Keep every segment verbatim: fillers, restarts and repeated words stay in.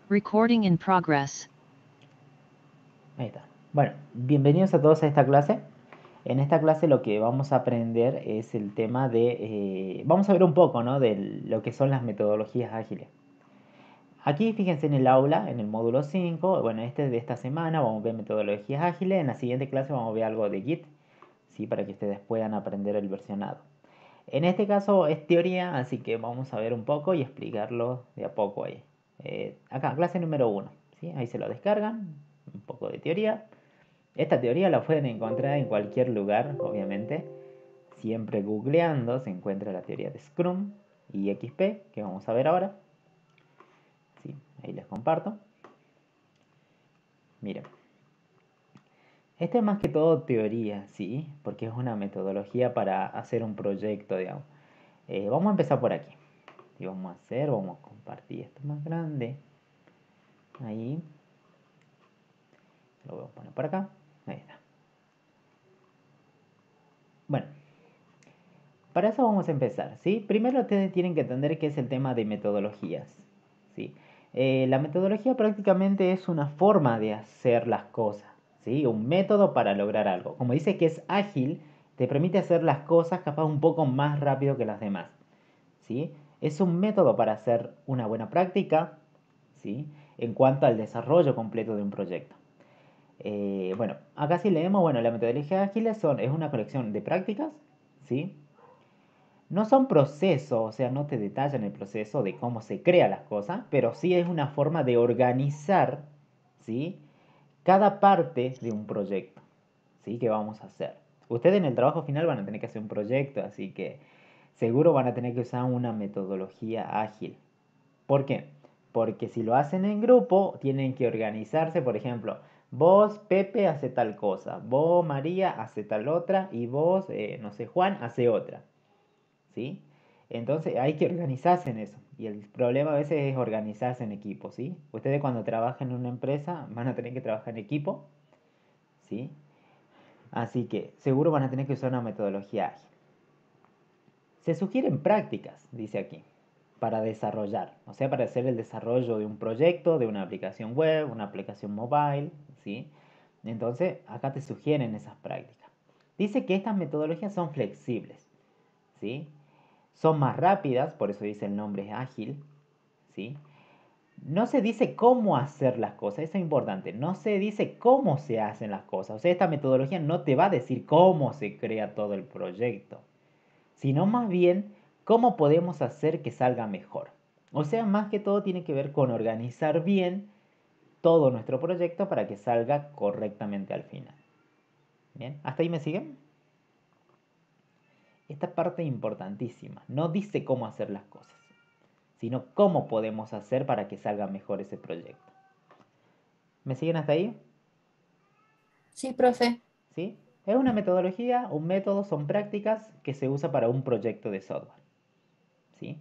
Recording in progress. Ahí está. Bueno, bienvenidos a todos a esta clase. En esta clase lo que vamos a aprender es el tema de... eh, vamos a ver un poco, ¿no?, de lo que son las metodologías ágiles. Aquí fíjense en el aula, en el módulo cinco, bueno, este es de esta semana, vamos a ver metodologías ágiles. En la siguiente clase vamos a ver algo de Git, ¿sí?, para que ustedes puedan aprender el versionado. En este caso es teoría, así que vamos a ver un poco y explicarlo de a poco ahí. Eh, acá, clase número uno, ¿sí? Ahí se lo descargan, un poco de teoría. Esta teoría la pueden encontrar en cualquier lugar, obviamente. Siempre googleando se encuentra la teoría de Scrum y X P, que vamos a ver ahora. Sí, ahí les comparto. Miren. Este es más que todo teoría, ¿sí? Porque es una metodología para hacer un proyecto, digamos. Eh, vamos a empezar por aquí. Y vamos a hacer, vamos a compartir esto más grande. Ahí. Lo voy a poner por acá. Ahí está. Bueno, para eso vamos a empezar, ¿sí? Primero ustedes tienen que entender qué es el tema de metodologías, ¿sí? Eh, la metodología prácticamente es una forma de hacer las cosas, ¿sí? Un método para lograr algo. Como dice que es ágil, te permite hacer las cosas capaz un poco más rápido que las demás, ¿sí? Es un método para hacer una buena práctica, ¿sí?, en cuanto al desarrollo completo de un proyecto. Eh, bueno, acá si leemos, bueno, la metodología ágil son, es una colección de prácticas, ¿sí? No son procesos, o sea, no te detallan el proceso de cómo se crean las cosas, pero sí es una forma de organizar, ¿sí?, cada parte de un proyecto, ¿sí?, que vamos a hacer. Ustedes en el trabajo final van a tener que hacer un proyecto, así que seguro van a tener que usar una metodología ágil. ¿Por qué? Porque si lo hacen en grupo, tienen que organizarse, por ejemplo, vos, Pepe, hace tal cosa, vos, María, hace tal otra, y vos, eh, no sé, Juan, hace otra, ¿sí? Entonces hay que organizarse en eso. Y el problema a veces es organizarse en equipo, ¿sí? Ustedes cuando trabajan en una empresa van a tener que trabajar en equipo, ¿sí? Así que seguro van a tener que usar una metodología ágil. Se sugieren prácticas, dice aquí, para desarrollar, o sea, para hacer el desarrollo de un proyecto, de una aplicación web, una aplicación mobile, ¿sí? Entonces, acá te sugieren esas prácticas. Dice que estas metodologías son flexibles, ¿sí? Son más rápidas, por eso dice el nombre es ágil, ¿sí? No se dice cómo hacer las cosas, eso es importante. No se dice cómo se hacen las cosas. O sea, esta metodología no te va a decir cómo se crea todo el proyecto, sino más bien cómo podemos hacer que salga mejor. O sea, más que todo tiene que ver con organizar bien todo nuestro proyecto para que salga correctamente al final. ¿Bien? ¿Hasta ahí me siguen? Esta parte es importantísima. No dice cómo hacer las cosas, sino cómo podemos hacer para que salga mejor ese proyecto. ¿Me siguen hasta ahí? Sí, profe. ¿Sí? Es una metodología, un método, son prácticas que se usa para un proyecto de software. ¿Sí?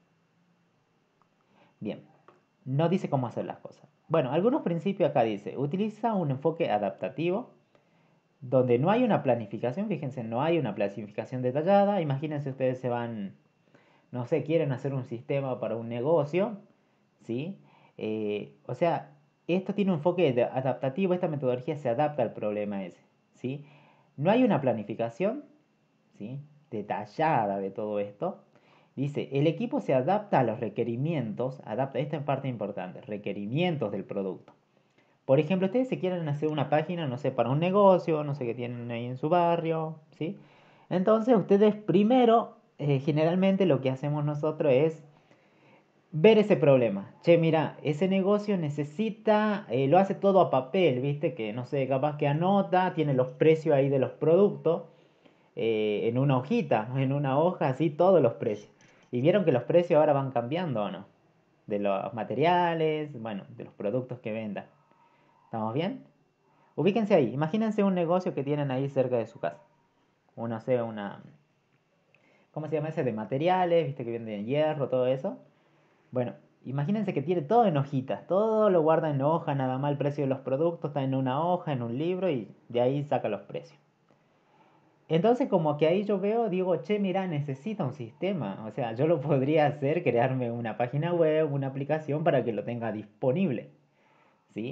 Bien, no dice cómo hacer las cosas. Bueno, algunos principios acá dice, utiliza un enfoque adaptativo, donde no hay una planificación, fíjense, no hay una planificación detallada. Imagínense ustedes se van, no sé, quieren hacer un sistema para un negocio, ¿sí? Eh, o sea, esto tiene un enfoque adaptativo, esta metodología se adapta al problema ese, ¿sí? No hay una planificación, ¿sí?, detallada de todo esto. Dice, el equipo se adapta a los requerimientos, adapta, esta es parte importante, requerimientos del producto. Por ejemplo, ustedes se quieren hacer una página, no sé, para un negocio, no sé qué tienen ahí en su barrio, ¿sí? Entonces ustedes primero, eh, generalmente lo que hacemos nosotros es ver ese problema. Che, mira, ese negocio necesita, eh, lo hace todo a papel, ¿viste? Que no sé, capaz que anota, tiene los precios ahí de los productos, eh, en una hojita, en una hoja, así todos los precios. Y vieron que los precios ahora van cambiando, ¿o no? De los materiales, bueno, de los productos que vendan. ¿Estamos bien? Ubíquense ahí, imagínense un negocio que tienen ahí cerca de su casa. Uno sea una... ¿Cómo se llama ese? De materiales, viste que venden hierro, todo eso. Bueno, imagínense que tiene todo en hojitas, todo lo guarda en hoja, nada más el precio de los productos está en una hoja, en un libro y de ahí saca los precios. Entonces como que ahí yo veo, digo, che, mira, necesita un sistema. O sea, yo lo podría hacer, crearme una página web, una aplicación para que lo tenga disponible. ¿Sí?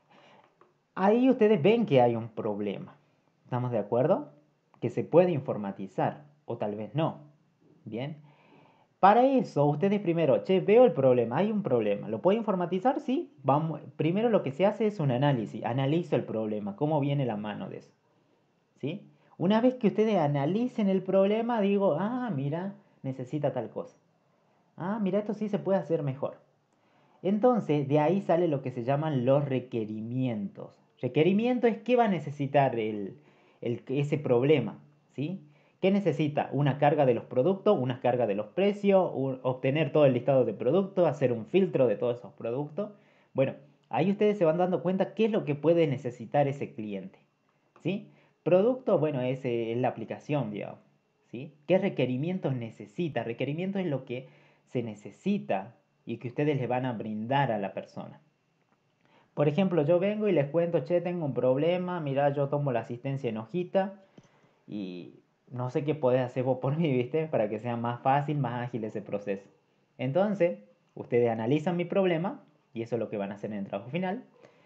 Ahí ustedes ven que hay un problema. ¿Estamos de acuerdo? Que se puede informatizar o tal vez no. Bien. Para eso, ustedes primero, che, veo el problema, hay un problema. ¿Lo puedo informatizar? Sí. Vamos, primero lo que se hace es un análisis. Analizo el problema, cómo viene la mano de eso. ¿Sí? Una vez que ustedes analicen el problema, digo, ah, mira, necesita tal cosa. Ah, mira, esto sí se puede hacer mejor. Entonces, de ahí sale lo que se llaman los requerimientos. Requerimiento es qué va a necesitar el, el- ese problema, ¿sí? ¿Qué necesita? Una carga de los productos, una carga de los precios, un- obtener todo el listado de productos, hacer un filtro de todos esos productos. Bueno, ahí ustedes se van dando cuenta qué es lo que puede necesitar ese cliente, ¿sí? Producto, bueno, es, eh, es la aplicación, digamos, ¿sí? ¿Qué requerimientos necesita? Requerimiento es lo que se necesita y que ustedes le van a brindar a la persona. Por ejemplo, yo vengo y les cuento, che, tengo un problema, mira, yo tomo la asistencia en hojita y no sé qué podés hacer vos por mí, ¿viste? Para que sea más fácil, más ágil ese proceso. Entonces, ustedes analizan mi problema, y eso es lo que van a hacer en el trabajo final,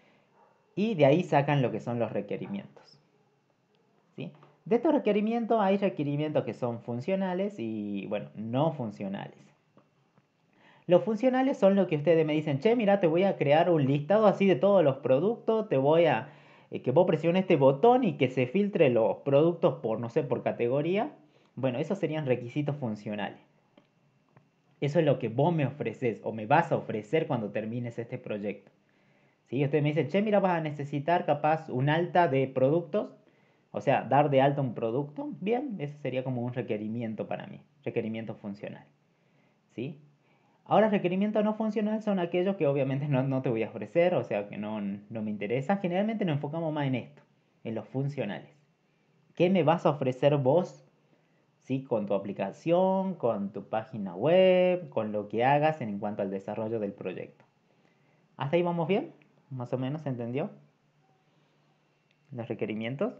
y de ahí sacan lo que son los requerimientos, ¿sí? De estos requerimientos hay requerimientos que son funcionales y, bueno, no funcionales. Los funcionales son lo que ustedes me dicen, che, mira, te voy a crear un listado así de todos los productos, te voy a, eh, que vos presiones este botón y que se filtre los productos por, no sé, por categoría. Bueno, esos serían requisitos funcionales. Eso es lo que vos me ofreces o me vas a ofrecer cuando termines este proyecto. ¿Sí? Ustedes me dicen, che, mira, vas a necesitar capaz un alta de productos, o sea, dar de alta un producto. Bien, ese sería como un requerimiento para mí, requerimiento funcional. ¿Sí? Ahora, requerimientos no funcionales son aquellos que obviamente no, no te voy a ofrecer, o sea, que no, no me interesa. Generalmente nos enfocamos más en esto, en los funcionales. ¿Qué me vas a ofrecer vos, sí, con tu aplicación, con tu página web, con lo que hagas en cuanto al desarrollo del proyecto? ¿Hasta ahí vamos bien? ¿Más o menos se entendió? Los requerimientos,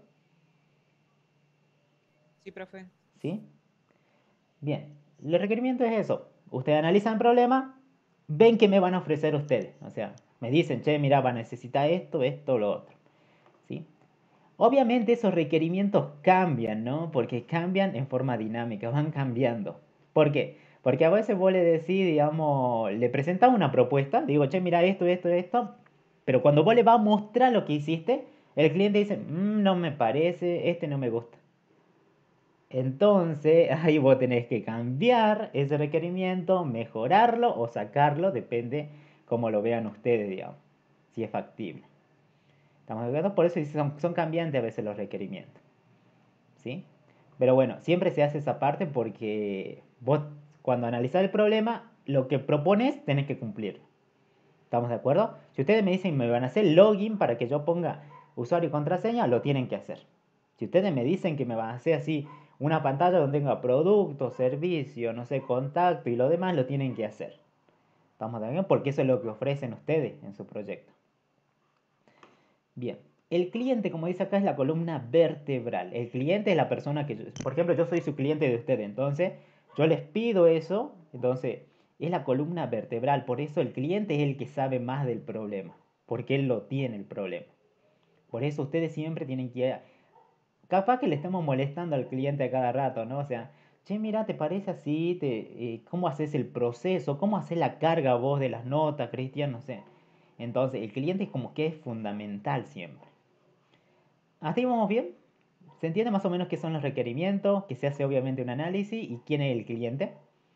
Sí, profe. ¿sí? Bien, los requerimientos es eso. Ustedes analizan el problema, ven qué me van a ofrecer ustedes. O sea, me dicen, che, mira, va a necesitar esto, esto, lo otro. ¿Sí? Obviamente esos requerimientos cambian, ¿no? Porque cambian en forma dinámica, van cambiando. ¿Por qué? Porque a veces vos le decís, digamos, le presentás una propuesta, digo, che, mira esto, esto, esto, pero cuando vos le vas a mostrar lo que hiciste, el cliente dice, "Mm, no me parece, este no me gusta". Entonces, ahí vos tenés que cambiar ese requerimiento, mejorarlo o sacarlo, depende cómo lo vean ustedes, digamos, si es factible. ¿Estamos de acuerdo? Por eso son, son cambiantes a veces los requerimientos, ¿sí? Pero bueno, siempre se hace esa parte porque vos cuando analizás el problema, lo que propones tenés que cumplir. ¿Estamos de acuerdo? Si ustedes me dicen me van a hacer login para que yo ponga usuario y contraseña, lo tienen que hacer. Si ustedes me dicen que me van a hacer así una pantalla donde tenga producto, servicio, no sé, contacto y lo demás, lo tienen que hacer. ¿Estamos de acuerdo? Porque eso es lo que ofrecen ustedes en su proyecto. Bien. El cliente, como dice acá, es la columna vertebral. El cliente es la persona que, yo- por ejemplo, yo soy su cliente de ustedes, entonces yo les pido eso, entonces es la columna vertebral. Por eso el cliente es el que sabe más del problema, porque él lo tiene el problema. Por eso ustedes siempre tienen que, capaz que le estemos molestando al cliente a cada rato, ¿no? O sea, che, mira, ¿te parece así? Te, eh, ¿cómo haces el proceso? ¿Cómo haces la carga vos de las notas, Cristian? No sé. Entonces, el cliente es como que es fundamental siempre. ¿Hasta ahí vamos bien? ¿Se entiende más o menos qué son los requerimientos? Que se hace obviamente un análisis y quién es el cliente.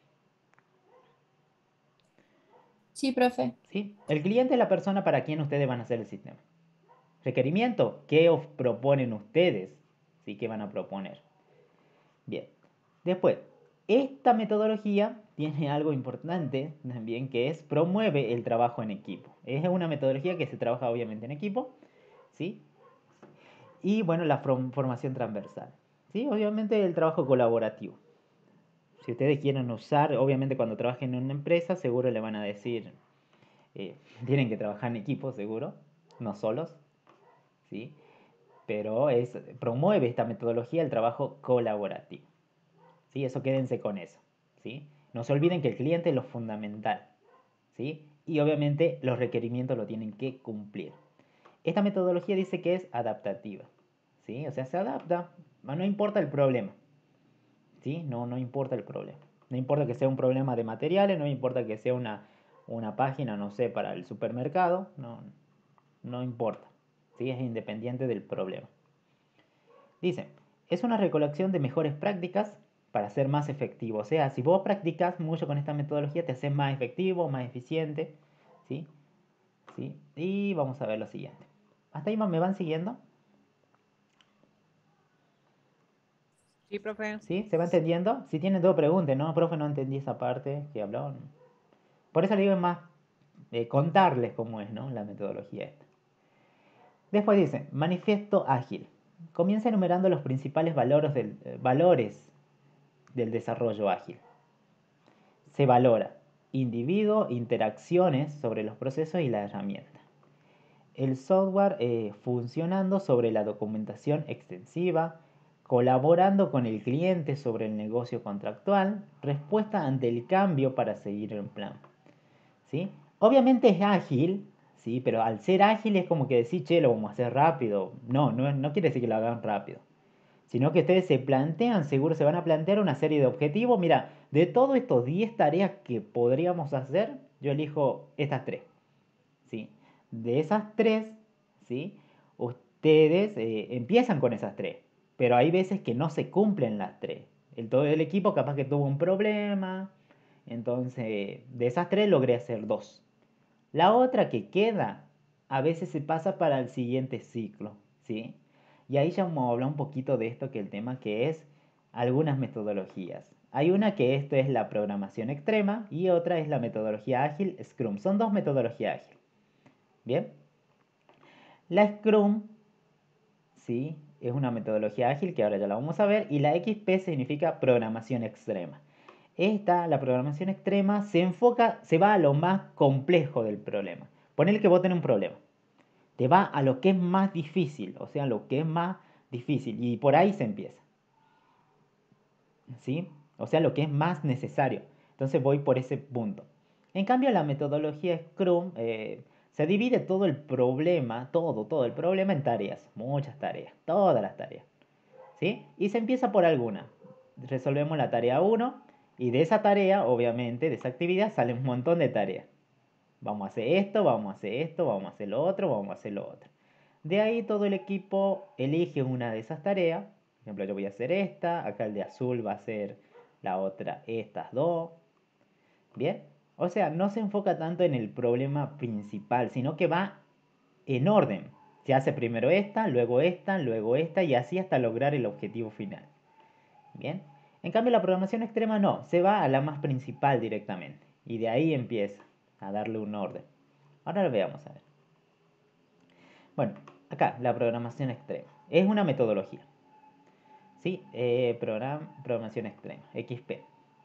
Sí, profe. ¿Sí? El cliente es la persona para quien ustedes van a hacer el sistema. Requerimiento, ¿qué os proponen ustedes? ¿Sí? ¿Qué van a proponer? Bien. Después, esta metodología tiene algo importante también que es promueve el trabajo en equipo. Es una metodología que se trabaja obviamente en equipo, ¿sí? Y bueno, la formación transversal, ¿sí? Obviamente el trabajo colaborativo. Si ustedes quieren usar, obviamente cuando trabajen en una empresa, seguro le van a decir, eh, tienen que trabajar en equipo, seguro, no solos, ¿sí? pero es, promueve esta metodología el trabajo colaborativo. ¿Sí? Eso quédense con eso. ¿Sí? No se olviden que el cliente es lo fundamental. ¿Sí? Y obviamente los requerimientos lo tienen que cumplir. Esta metodología dice que es adaptativa. ¿Sí? O sea, se adapta, no importa el problema. ¿Sí? No, no importa el problema. No importa que sea un problema de materiales, no importa que sea una, una página, no sé, para el supermercado, no, no importa. ¿Sí? Es independiente del problema. Dice, es una recolección de mejores prácticas para ser más efectivo. O sea, si vos practicas mucho con esta metodología, te haces más efectivo, más eficiente. ¿Sí? ¿Sí? Y vamos a ver lo siguiente. ¿Hasta ahí me van siguiendo? Sí, profe. ¿Sí? ¿Se va entendiendo? Si tienen dos preguntas, ¿no? Profe, no entendí esa parte que habló. Por eso le digo es más eh, contarles cómo es, ¿no? La metodología esta. Después dice, manifiesto ágil. Comienza enumerando los principales valores del, eh, valores del desarrollo ágil. Se valora individuo, interacciones sobre los procesos y la herramienta. El software eh, funcionando sobre la documentación extensiva, colaborando con el cliente sobre el negocio contractual, respuesta ante el cambio para seguir el plan. ¿Sí? Obviamente es ágil, ¿sí? Pero al ser ágil es como que decir, che, lo vamos a hacer rápido. No, no, no quiere decir que lo hagan rápido. Sino que ustedes se plantean, seguro se van a plantear una serie de objetivos. Mira, de todos estos diez tareas que podríamos hacer, yo elijo estas tres. ¿Sí? De esas tres, ¿sí? Ustedes eh, empiezan con esas tres. Pero hay veces que no se cumplen las tres. El, todo el equipo capaz que tuvo un problema. Entonces, de esas tres logré hacer dos. La otra que queda, a veces se pasa para el siguiente ciclo, ¿sí? Y ahí ya vamos a hablar un poquito de esto, que el tema que es algunas metodologías. Hay una que esto es la programación extrema y otra es la metodología ágil Scrum. Son dos metodologías ágiles. ¿Bien? La Scrum, ¿sí? Es una metodología ágil que ahora ya la vamos a ver. Y la X P significa programación extrema. Esta, la programación extrema, se enfoca, se va a lo más complejo del problema. Ponele que vos tenés un problema. Te va a lo que es más difícil, o sea, lo que es más difícil. Y por ahí se empieza. ¿Sí? O sea, lo que es más necesario. Entonces voy por ese punto. En cambio, la metodología Scrum eh, se divide todo el problema, todo, todo el problema en tareas. Muchas tareas, todas las tareas. ¿Sí? Y se empieza por alguna. Resolvemos la tarea uno y de esa tarea, obviamente, de esa actividad, sale un montón de tareas. Vamos a hacer esto, vamos a hacer esto, vamos a hacer lo otro, vamos a hacer lo otro. De ahí todo el equipo elige una de esas tareas. Por ejemplo, yo voy a hacer esta, acá el de azul va a hacer la otra, estas dos. ¿Bien? O sea, no se enfoca tanto en el problema principal, sino que va en orden. Se hace primero esta, luego esta, luego esta y así hasta lograr el objetivo final. Bien. En cambio, la programación extrema no, se va a la más principal directamente. Y de ahí empieza a darle un orden. Ahora lo veamos a ver. Bueno, acá, la programación extrema. Es una metodología. ¿Sí? Eh, program, programación extrema, X P.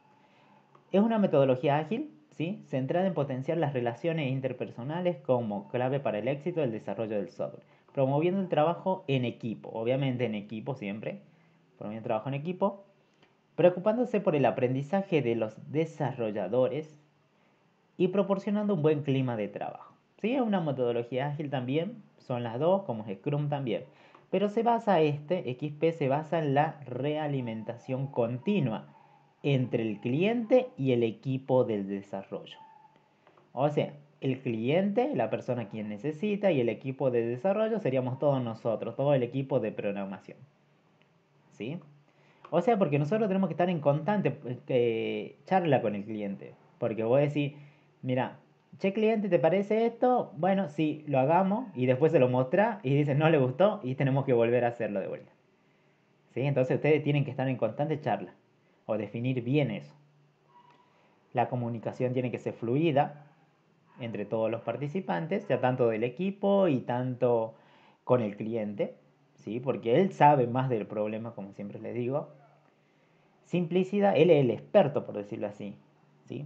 Es una metodología ágil, ¿sí? Centrada en potenciar las relaciones interpersonales como clave para el éxito del desarrollo del software. Promoviendo el trabajo en equipo, obviamente en equipo siempre. Promoviendo el trabajo en equipo. Preocupándose por el aprendizaje de los desarrolladores y proporcionando un buen clima de trabajo. ¿Sí? Es una metodología ágil también, son las dos, como es Scrum también. Pero se basa este, X P se basa en la realimentación continua entre el cliente y el equipo del desarrollo. O sea, el cliente, la persona quien necesita, y el equipo de desarrollo seríamos todos nosotros, todo el equipo de programación. ¿Sí? O sea, porque nosotros tenemos que estar en constante eh, charla con el cliente. Porque vos decís, mira, che cliente, ¿te parece esto? Bueno, sí, lo hagamos y después se lo muestra y dice no le gustó y tenemos que volver a hacerlo de vuelta. ¿Sí? Entonces ustedes tienen que estar en constante charla o definir bien eso. La comunicación tiene que ser fluida entre todos los participantes, ya tanto del equipo y tanto con el cliente, ¿sí? Porque él sabe más del problema, como siempre les digo. Simplicidad, él es el experto, por decirlo así, ¿sí?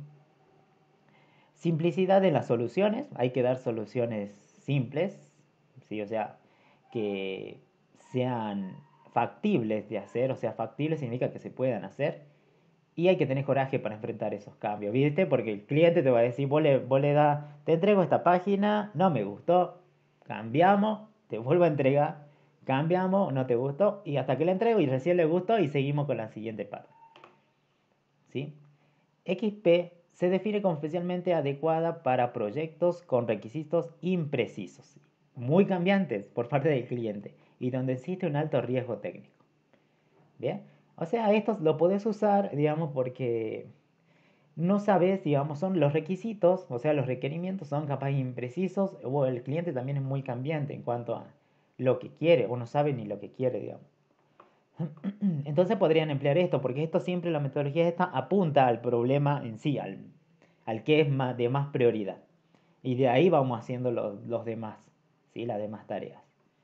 Simplicidad en las soluciones, hay que dar soluciones simples, ¿sí? O sea, que sean factibles de hacer, o sea, factibles significa que se puedan hacer, y hay que tener coraje para enfrentar esos cambios, ¿viste? Porque el cliente te va a decir, vos le, vos le das, te entrego esta página, no me gustó, cambiamos, te vuelvo a entregar, cambiamos, no te gustó, y hasta que le entrego y recién le gustó y seguimos con la siguiente parte, ¿sí? X P se define como especialmente adecuada para proyectos con requisitos imprecisos, muy cambiantes por parte del cliente y donde existe un alto riesgo técnico. ¿Bien? O sea, estos lo puedes usar, digamos, porque no sabes, digamos, son los requisitos, o sea, los requerimientos son capaz imprecisos o el cliente también es muy cambiante en cuanto a lo que quiere o no sabe ni lo que quiere, digamos. Entonces podrían emplear esto, porque esto siempre, la metodología esta apunta al problema en sí, al, al que es más, de más prioridad. Y de ahí vamos haciendo los, los demás, ¿sí? Las demás tareas.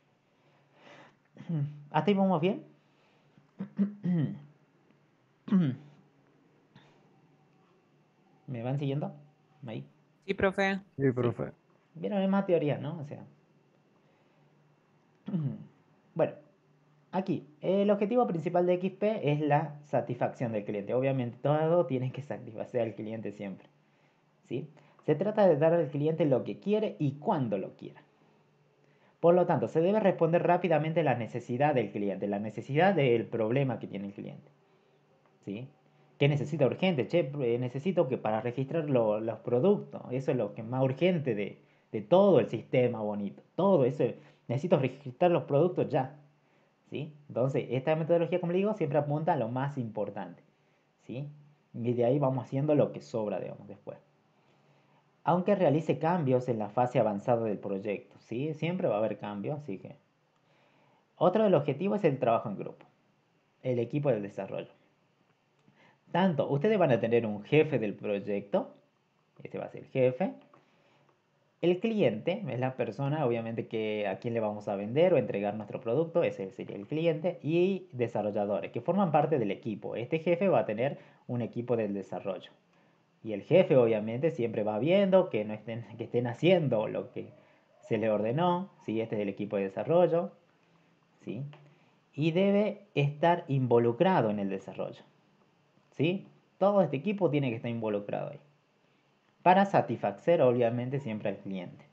¿Hasta ahí vamos bien? ¿Me van siguiendo? Ahí. Sí, profe. Sí, profe. Vieron, es más teoría, ¿no? O sea. Bueno, aquí, el objetivo principal de X P es la satisfacción del cliente. Obviamente, todo tiene que satisfacer al cliente siempre, ¿sí? Se trata de dar al cliente lo que quiere y cuando lo quiera. Por lo tanto, se debe responder rápidamente a la necesidad del cliente, la necesidad del problema que tiene el cliente, ¿sí? ¿Qué necesita urgente? Che, eh, necesito que para registrar lo- los productos, eso es lo que es más urgente de, de todo el sistema bonito, todo eso, necesito registrar los productos ya, ¿sí? Entonces, esta metodología, como le digo, siempre apunta a lo más importante, ¿sí? Y de ahí vamos haciendo lo que sobra, digamos, después. Aunque realice cambios en la fase avanzada del proyecto, ¿sí? Siempre va a haber cambios, así que... Otro del objetivo es el trabajo en grupo, el equipo de desarrollo. Tanto, ustedes van a tener un jefe del proyecto, este va a ser el jefe. El cliente es la persona, obviamente, que a quien le vamos a vender o entregar nuestro producto, ese sería el cliente. Y desarrolladores, que forman parte del equipo. Este jefe va a tener un equipo del desarrollo. Y el jefe, obviamente, siempre va viendo que, no estén, que estén haciendo lo que se le ordenó, ¿sí? Este es el equipo de desarrollo, ¿sí? Y debe estar involucrado en el desarrollo, ¿sí? Todo este equipo tiene que estar involucrado ahí, para satisfacer obviamente siempre al cliente.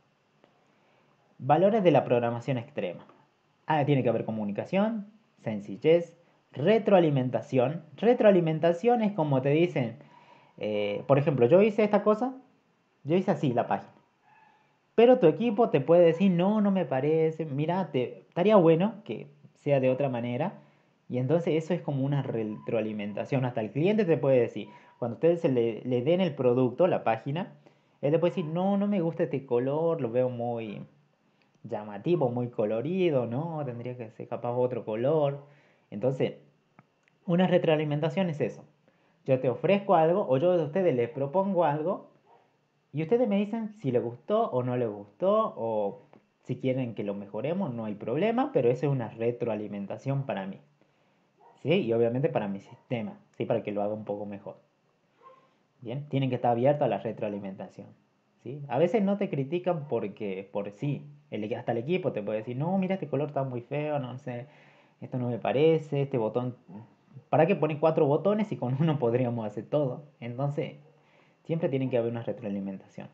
Valores de la programación extrema. Ah, tiene que haber comunicación, sencillez, retroalimentación. Retroalimentación es como te dicen, eh, por ejemplo, yo hice esta cosa, yo hice así la página. Pero tu equipo te puede decir, no, no me parece, mira, te, estaría bueno que sea de otra manera. Y entonces eso es como una retroalimentación. Hasta el cliente te puede decir, cuando ustedes se le, le den el producto, la página, él te puede decir, no, no me gusta este color, lo veo muy llamativo, muy colorido, ¿no? Tendría que ser capaz otro color. Entonces, una retroalimentación es eso. Yo te ofrezco algo o yo a ustedes les propongo algo y ustedes me dicen si les gustó o no les gustó o si quieren que lo mejoremos, no hay problema, pero eso es una retroalimentación para mí, ¿sí? Y obviamente para mi sistema, ¿sí? Para que lo haga un poco mejor. Bien, tienen que estar abiertos a la retroalimentación, ¿sí? A veces no te critican porque, por sí, el, hasta el equipo te puede decir, no, mira, este color está muy feo, no sé, esto no me parece, este botón, ¿para qué ponen cuatro botones si con uno podríamos hacer todo? Entonces, siempre tiene que haber una retroalimentación.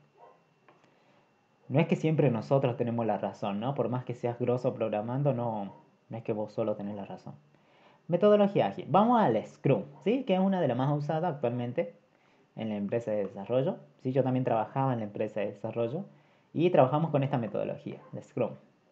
No es que siempre nosotros tenemos la razón, ¿no? Por más que seas grosso programando, no, no es que vos solo tenés la razón. Metodología ágil. Vamos al Scrum, ¿sí? Que es una de las más usadas actualmente en la empresa de desarrollo. Sí, yo también trabajaba en la empresa de desarrollo y trabajamos con esta metodología de Scrum.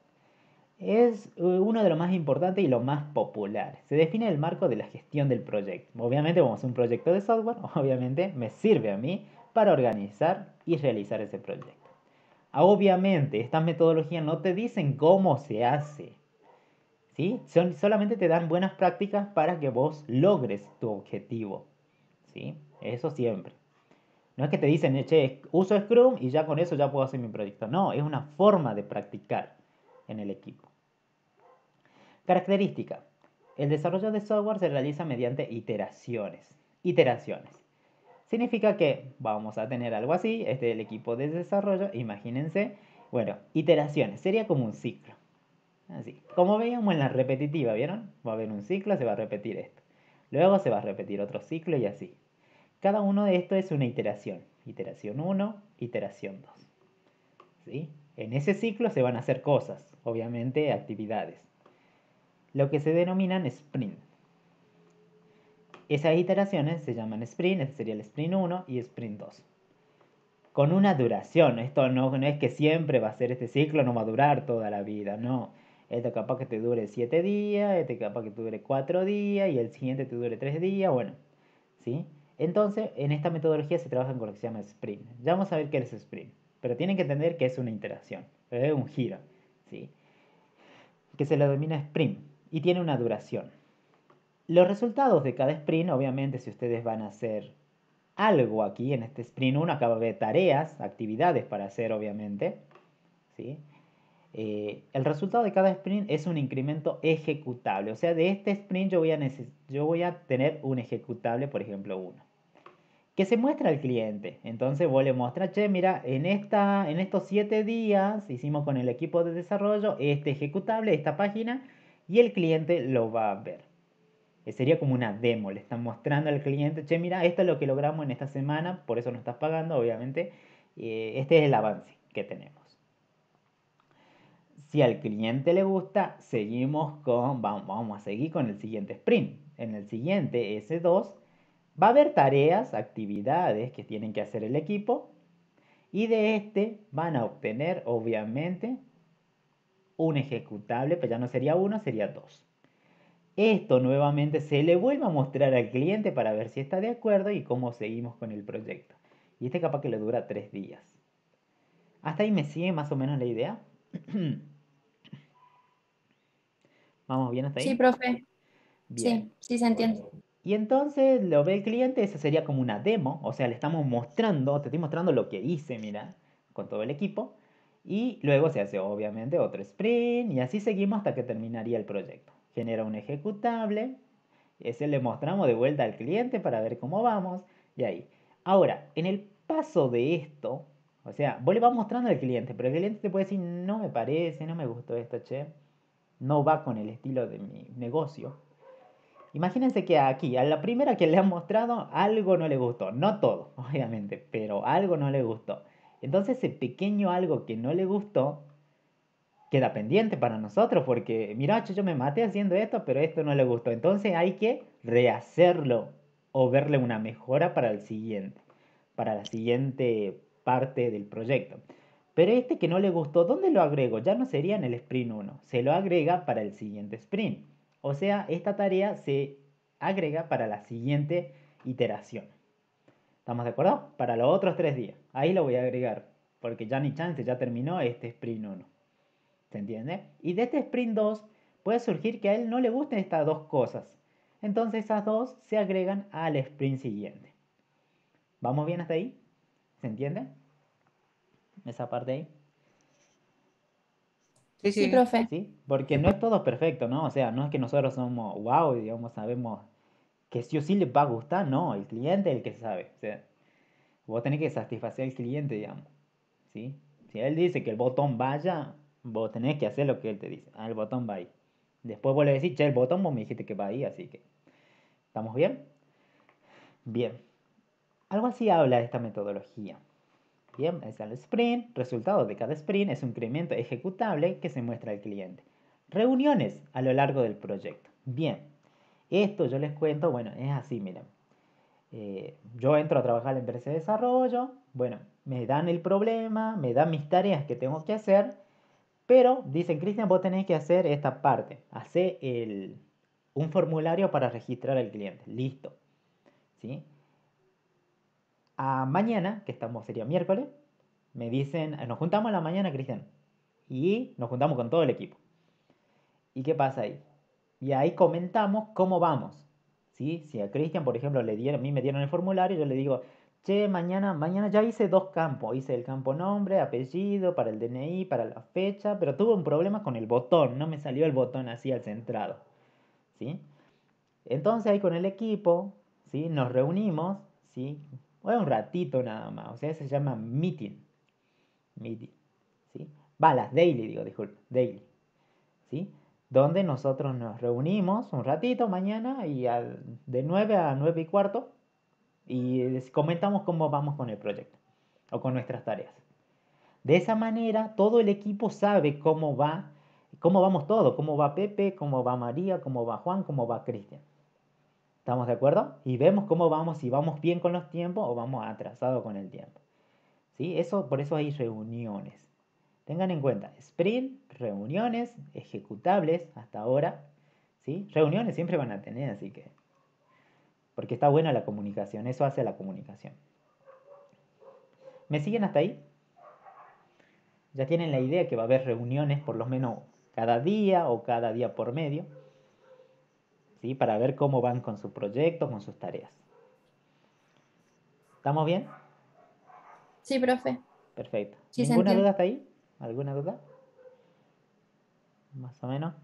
Es eh, uno de los más importantes y los más populares. Se define el marco de la gestión del proyecto. Obviamente, vamos a hacer un proyecto de software, obviamente me sirve a mí para organizar y realizar ese proyecto. Obviamente, estas metodologías no te dicen cómo se hace, ¿sí? Son, solamente te dan buenas prácticas para que vos logres tu objetivo, ¿sí? Eso siempre. No es que te dicen, che, uso Scrum y ya con eso ya puedo hacer mi proyecto. No, es una forma de practicar en el equipo. Característica. El desarrollo de software se realiza mediante iteraciones. Iteraciones. Significa que vamos a tener algo así, este es el equipo de desarrollo, imagínense, bueno, iteraciones, sería como un ciclo. Así. Como veíamos en la repetitiva, ¿vieron? Va a haber un ciclo, se va a repetir esto. Luego se va a repetir otro ciclo y así. Cada uno de estos es una iteración. Iteración uno, iteración dos. ¿Sí? En ese ciclo se van a hacer cosas, obviamente actividades. Lo que se denominan sprint. Esas iteraciones se llaman sprint, este sería el sprint uno y sprint dos. Con una duración, esto no, no es que siempre va a ser este ciclo, no va a durar toda la vida, no. Este capaz que te dure siete días, este capaz que te dure cuatro días y el siguiente te dure tres días, bueno, ¿sí? Entonces, en esta metodología se trabaja con lo que se llama sprint. Ya vamos a ver qué es sprint, pero tienen que entender que es una iteración, es un giro, ¿sí? Que se le denomina sprint y tiene una duración. Los resultados de cada sprint, obviamente, si ustedes van a hacer algo aquí en este sprint uno, acaba de tareas, actividades para hacer, obviamente, ¿sí? Eh, el resultado de cada sprint es un incremento ejecutable. O sea, de este sprint yo voy a, yo voy a tener un ejecutable, por ejemplo, uno, que se muestra al cliente. Entonces vos le muestras, che, mira, en, esta, en estos siete días hicimos con el equipo de desarrollo este ejecutable, esta página, y el cliente lo va a ver. Eh, sería como una demo, le están mostrando al cliente, che, mira, esto es lo que logramos en esta semana, por eso no estás pagando, obviamente. Eh, este es el avance que tenemos. Si al cliente le gusta, seguimos con, vamos, vamos a seguir con el siguiente sprint. En el siguiente, ese dos, va a haber tareas, actividades que tienen que hacer el equipo y de este van a obtener, obviamente, un ejecutable, pero ya no sería uno, sería dos. Esto nuevamente se le vuelve a mostrar al cliente para ver si está de acuerdo y cómo seguimos con el proyecto. Y este capaz que le dura tres días. ¿Hasta ahí me sigue más o menos la idea? ¿Vamos bien hasta Sí, ahí? profe. Bien. Sí, sí se entiende. Y entonces lo ve el cliente, eso sería como una demo, o sea, le estamos mostrando, te estoy mostrando lo que hice, mira, con todo el equipo. Y luego se hace obviamente otro sprint y así seguimos hasta que terminaría el proyecto. Genera un ejecutable, ese le mostramos de vuelta al cliente para ver cómo vamos y ahí. Ahora, en el paso de esto, o sea, vos le vas mostrando al cliente, pero el cliente te puede decir, no me parece, no me gustó esto, che, no va con el estilo de mi negocio. Imagínense que aquí, a la primera que le han mostrado, algo no le gustó. No todo, obviamente, pero algo no le gustó. Entonces ese pequeño algo que no le gustó queda pendiente para nosotros porque, mira, yo me maté haciendo esto, pero esto no le gustó. Entonces hay que rehacerlo o verle una mejora para el siguiente, para la siguiente parte del proyecto. Pero este que no le gustó, ¿dónde lo agrego? Ya no sería en el sprint uno, se lo agrega para el siguiente sprint. O sea, esta tarea se agrega para la siguiente iteración. ¿Estamos de acuerdo? Para los otros tres días. Ahí lo voy a agregar, porque ya ni chance, ya terminó este sprint uno. ¿Se entiende? Y de este sprint dos puede surgir que a él no le gusten estas dos cosas. Entonces esas dos se agregan al sprint siguiente. ¿Vamos bien hasta ahí? ¿Se entiende? Esa parte ahí. Sí, Sí, sí. profe. ¿Sí? Porque no es todo perfecto, ¿no? O sea, no es que nosotros somos wow, digamos, sabemos que sí o sí les va a gustar, no, el cliente es el que sabe. O sea, vos tenés que satisfacer al cliente, digamos. ¿Sí? Si él dice que el botón vaya, vos tenés que hacer lo que él te dice. Ah, el botón va ahí. Después vos le decís, che, el botón vos me dijiste que va ahí, así que. ¿Estamos bien? Bien. Algo así habla de esta metodología. Bien, es el sprint, resultado de cada sprint es un incremento ejecutable que se muestra al cliente. Reuniones a lo largo del proyecto. Bien, esto yo les cuento, bueno, es así, miren. Eh, yo entro a trabajar en la empresa de desarrollo, bueno, me dan el problema, me dan mis tareas que tengo que hacer, pero dicen, Cristian, vos tenés que hacer esta parte, hacer el, un formulario para registrar al cliente, listo, ¿sí? A mañana, que estamos, sería miércoles, me dicen, nos juntamos a la mañana, Cristian, y nos juntamos con todo el equipo. ¿Y qué pasa ahí? Y ahí comentamos cómo vamos. ¿Sí? Si a Cristian, por ejemplo, le dieron, a mí me dieron el formulario, yo le digo, che, mañana, mañana ya hice dos campos. Hice el campo nombre, apellido, para el D N I, para la fecha, pero tuve un problema con el botón. No me salió el botón así al centrado. ¿Sí? Entonces ahí con el equipo, ¿sí? Nos reunimos, ¿sí? Bueno, un ratito nada más. O sea, se llama meeting. Meeting. ¿Sí? Va, las daily, digo, disculpe. Daily. ¿sí? Donde nosotros nos reunimos un ratito mañana y al- de nueve a nueve y cuarto y les comentamos cómo vamos con el proyecto o con nuestras tareas. De esa manera, todo el equipo sabe cómo va, cómo vamos todos, cómo va Pepe, cómo va María, cómo va Juan, cómo va Cristian. ¿Estamos de acuerdo? Y vemos cómo vamos, si vamos bien con los tiempos o vamos atrasados con el tiempo. ¿Sí? Eso, por eso hay reuniones. Tengan en cuenta, sprint, reuniones, ejecutables hasta ahora. ¿Sí? Reuniones siempre van a tener, así que... Porque está buena la comunicación, eso hace la comunicación. ¿Me siguen hasta ahí? Ya tienen la idea que va a haber reuniones por lo menos cada día o cada día por medio, ¿sí? Para ver cómo van con su proyecto, con sus tareas. ¿Estamos bien? Sí, profe. Perfecto. Sí se ¿Ninguna entiende. duda hasta ahí? ¿Alguna duda? Más o menos.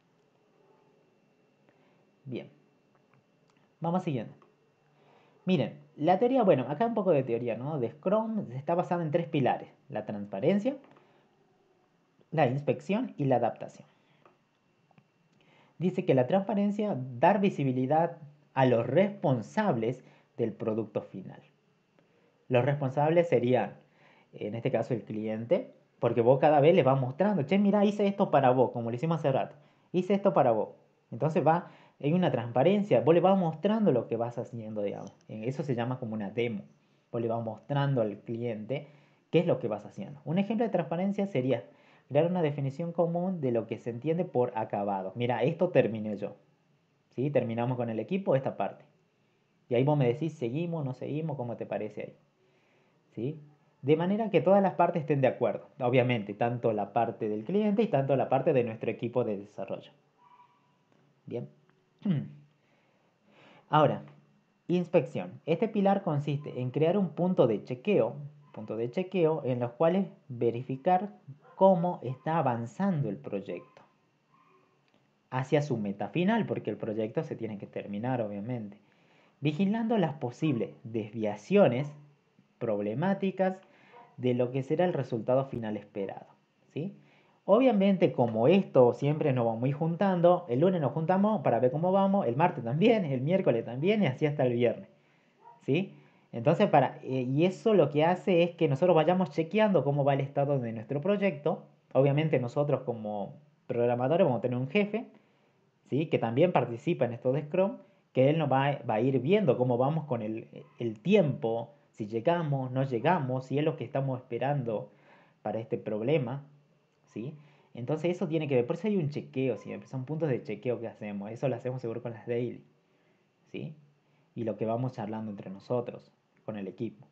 Bien. Vamos siguiendo. Miren, la teoría, bueno, acá un poco de teoría, ¿no? De Scrum está basada en tres pilares. La transparencia, la inspección y la adaptación. Dice que la transparencia, dar visibilidad a los responsables del producto final. Los responsables serían, en este caso, el cliente, porque vos cada vez le vas mostrando, che, mira, hice esto para vos, como lo hicimos hace rato, hice esto para vos. Entonces va, hay una transparencia, vos le vas mostrando lo que vas haciendo, digamos. Eso se llama como una demo. Vos le vas mostrando al cliente qué es lo que vas haciendo. Un ejemplo de transparencia sería crear una definición común de lo que se entiende por acabado. Mira, esto terminé yo. ¿Sí? Terminamos con el equipo esta parte. Y ahí vos me decís, seguimos, no seguimos, ¿cómo te parece ahí? ¿Sí? De manera que todas las partes estén de acuerdo. Obviamente, tanto la parte del cliente y tanto la parte de nuestro equipo de desarrollo. Bien. Ahora, inspección. Este pilar consiste en crear un punto de chequeo, punto de chequeo en los cuales verificar cómo está avanzando el proyecto hacia su meta final, porque el proyecto se tiene que terminar, obviamente. Vigilando las posibles desviaciones problemáticas de lo que será el resultado final esperado, ¿sí? Obviamente, como esto siempre nos vamos a ir juntando, el lunes nos juntamos para ver cómo vamos, el martes también, el miércoles también y así hasta el viernes, ¿sí? Entonces, para, eh, y eso lo que hace es que nosotros vayamos chequeando cómo va el estado de nuestro proyecto. Obviamente nosotros como programadores vamos a tener un jefe, ¿sí? Que también participa en esto de Scrum, que él nos va, va a ir viendo cómo vamos con el, el tiempo, si llegamos, no llegamos, si es lo que estamos esperando para este problema, ¿sí? Entonces eso tiene que ver, por eso hay un chequeo siempre, son puntos de chequeo que hacemos, eso lo hacemos seguro con las daily, ¿sí? Y lo que vamos charlando entre nosotros, con el equipo,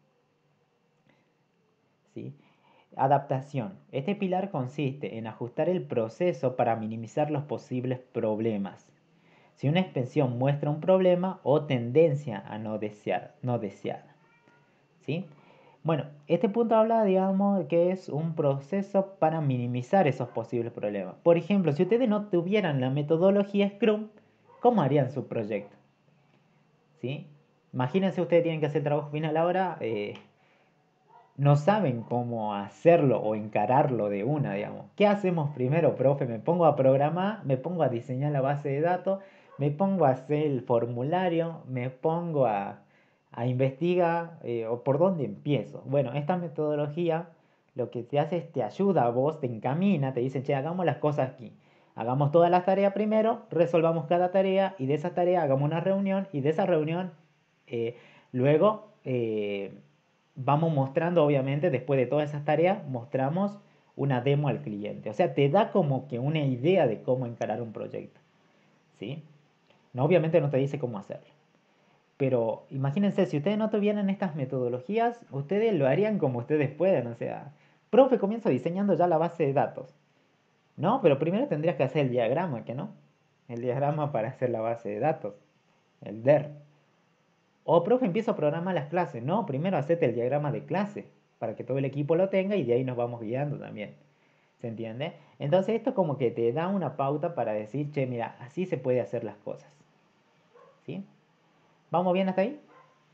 ¿sí? Adaptación. Este pilar consiste en ajustar el proceso para minimizar los posibles problemas. Si una expresión muestra un problema o tendencia a no desear, no deseada. ¿Sí? Bueno, este punto habla, digamos, que es un proceso para minimizar esos posibles problemas. Por ejemplo, si ustedes no tuvieran la metodología Scrum, ¿cómo harían su proyecto? ¿Sí? Imagínense, ustedes tienen que hacer el trabajo final ahora, eh, no saben cómo hacerlo o encararlo de una, digamos. ¿Qué hacemos primero, profe? Me pongo a programar, me pongo a diseñar la base de datos, me pongo a hacer el formulario, me pongo a, a investigar, eh, o por dónde empiezo. Bueno, esta metodología lo que te hace es te ayuda a vos, te encamina, te dice, che, hagamos las cosas aquí. Hagamos todas las tareas primero, resolvamos cada tarea y de esa tarea hagamos una reunión y de esa reunión eh, luego... eh, vamos mostrando, obviamente, después de todas esas tareas, mostramos una demo al cliente. O sea, te da como que una idea de cómo encarar un proyecto. ¿Sí? No, obviamente no te dice cómo hacerlo. Pero imagínense, si ustedes no tuvieran estas metodologías, ustedes lo harían como ustedes pueden. O sea, profe, comienzo diseñando ya la base de datos. No, pero primero tendrías que hacer el diagrama, ¿que no? El diagrama para hacer la base de datos. El D E R. O, profe, empiezo a programar las clases. No, primero hacete el diagrama de clase para que todo el equipo lo tenga y de ahí nos vamos guiando también. ¿Se entiende? Entonces esto como que te da una pauta para decir, che, mira, así se puede hacer las cosas. ¿Sí? ¿Vamos bien hasta ahí?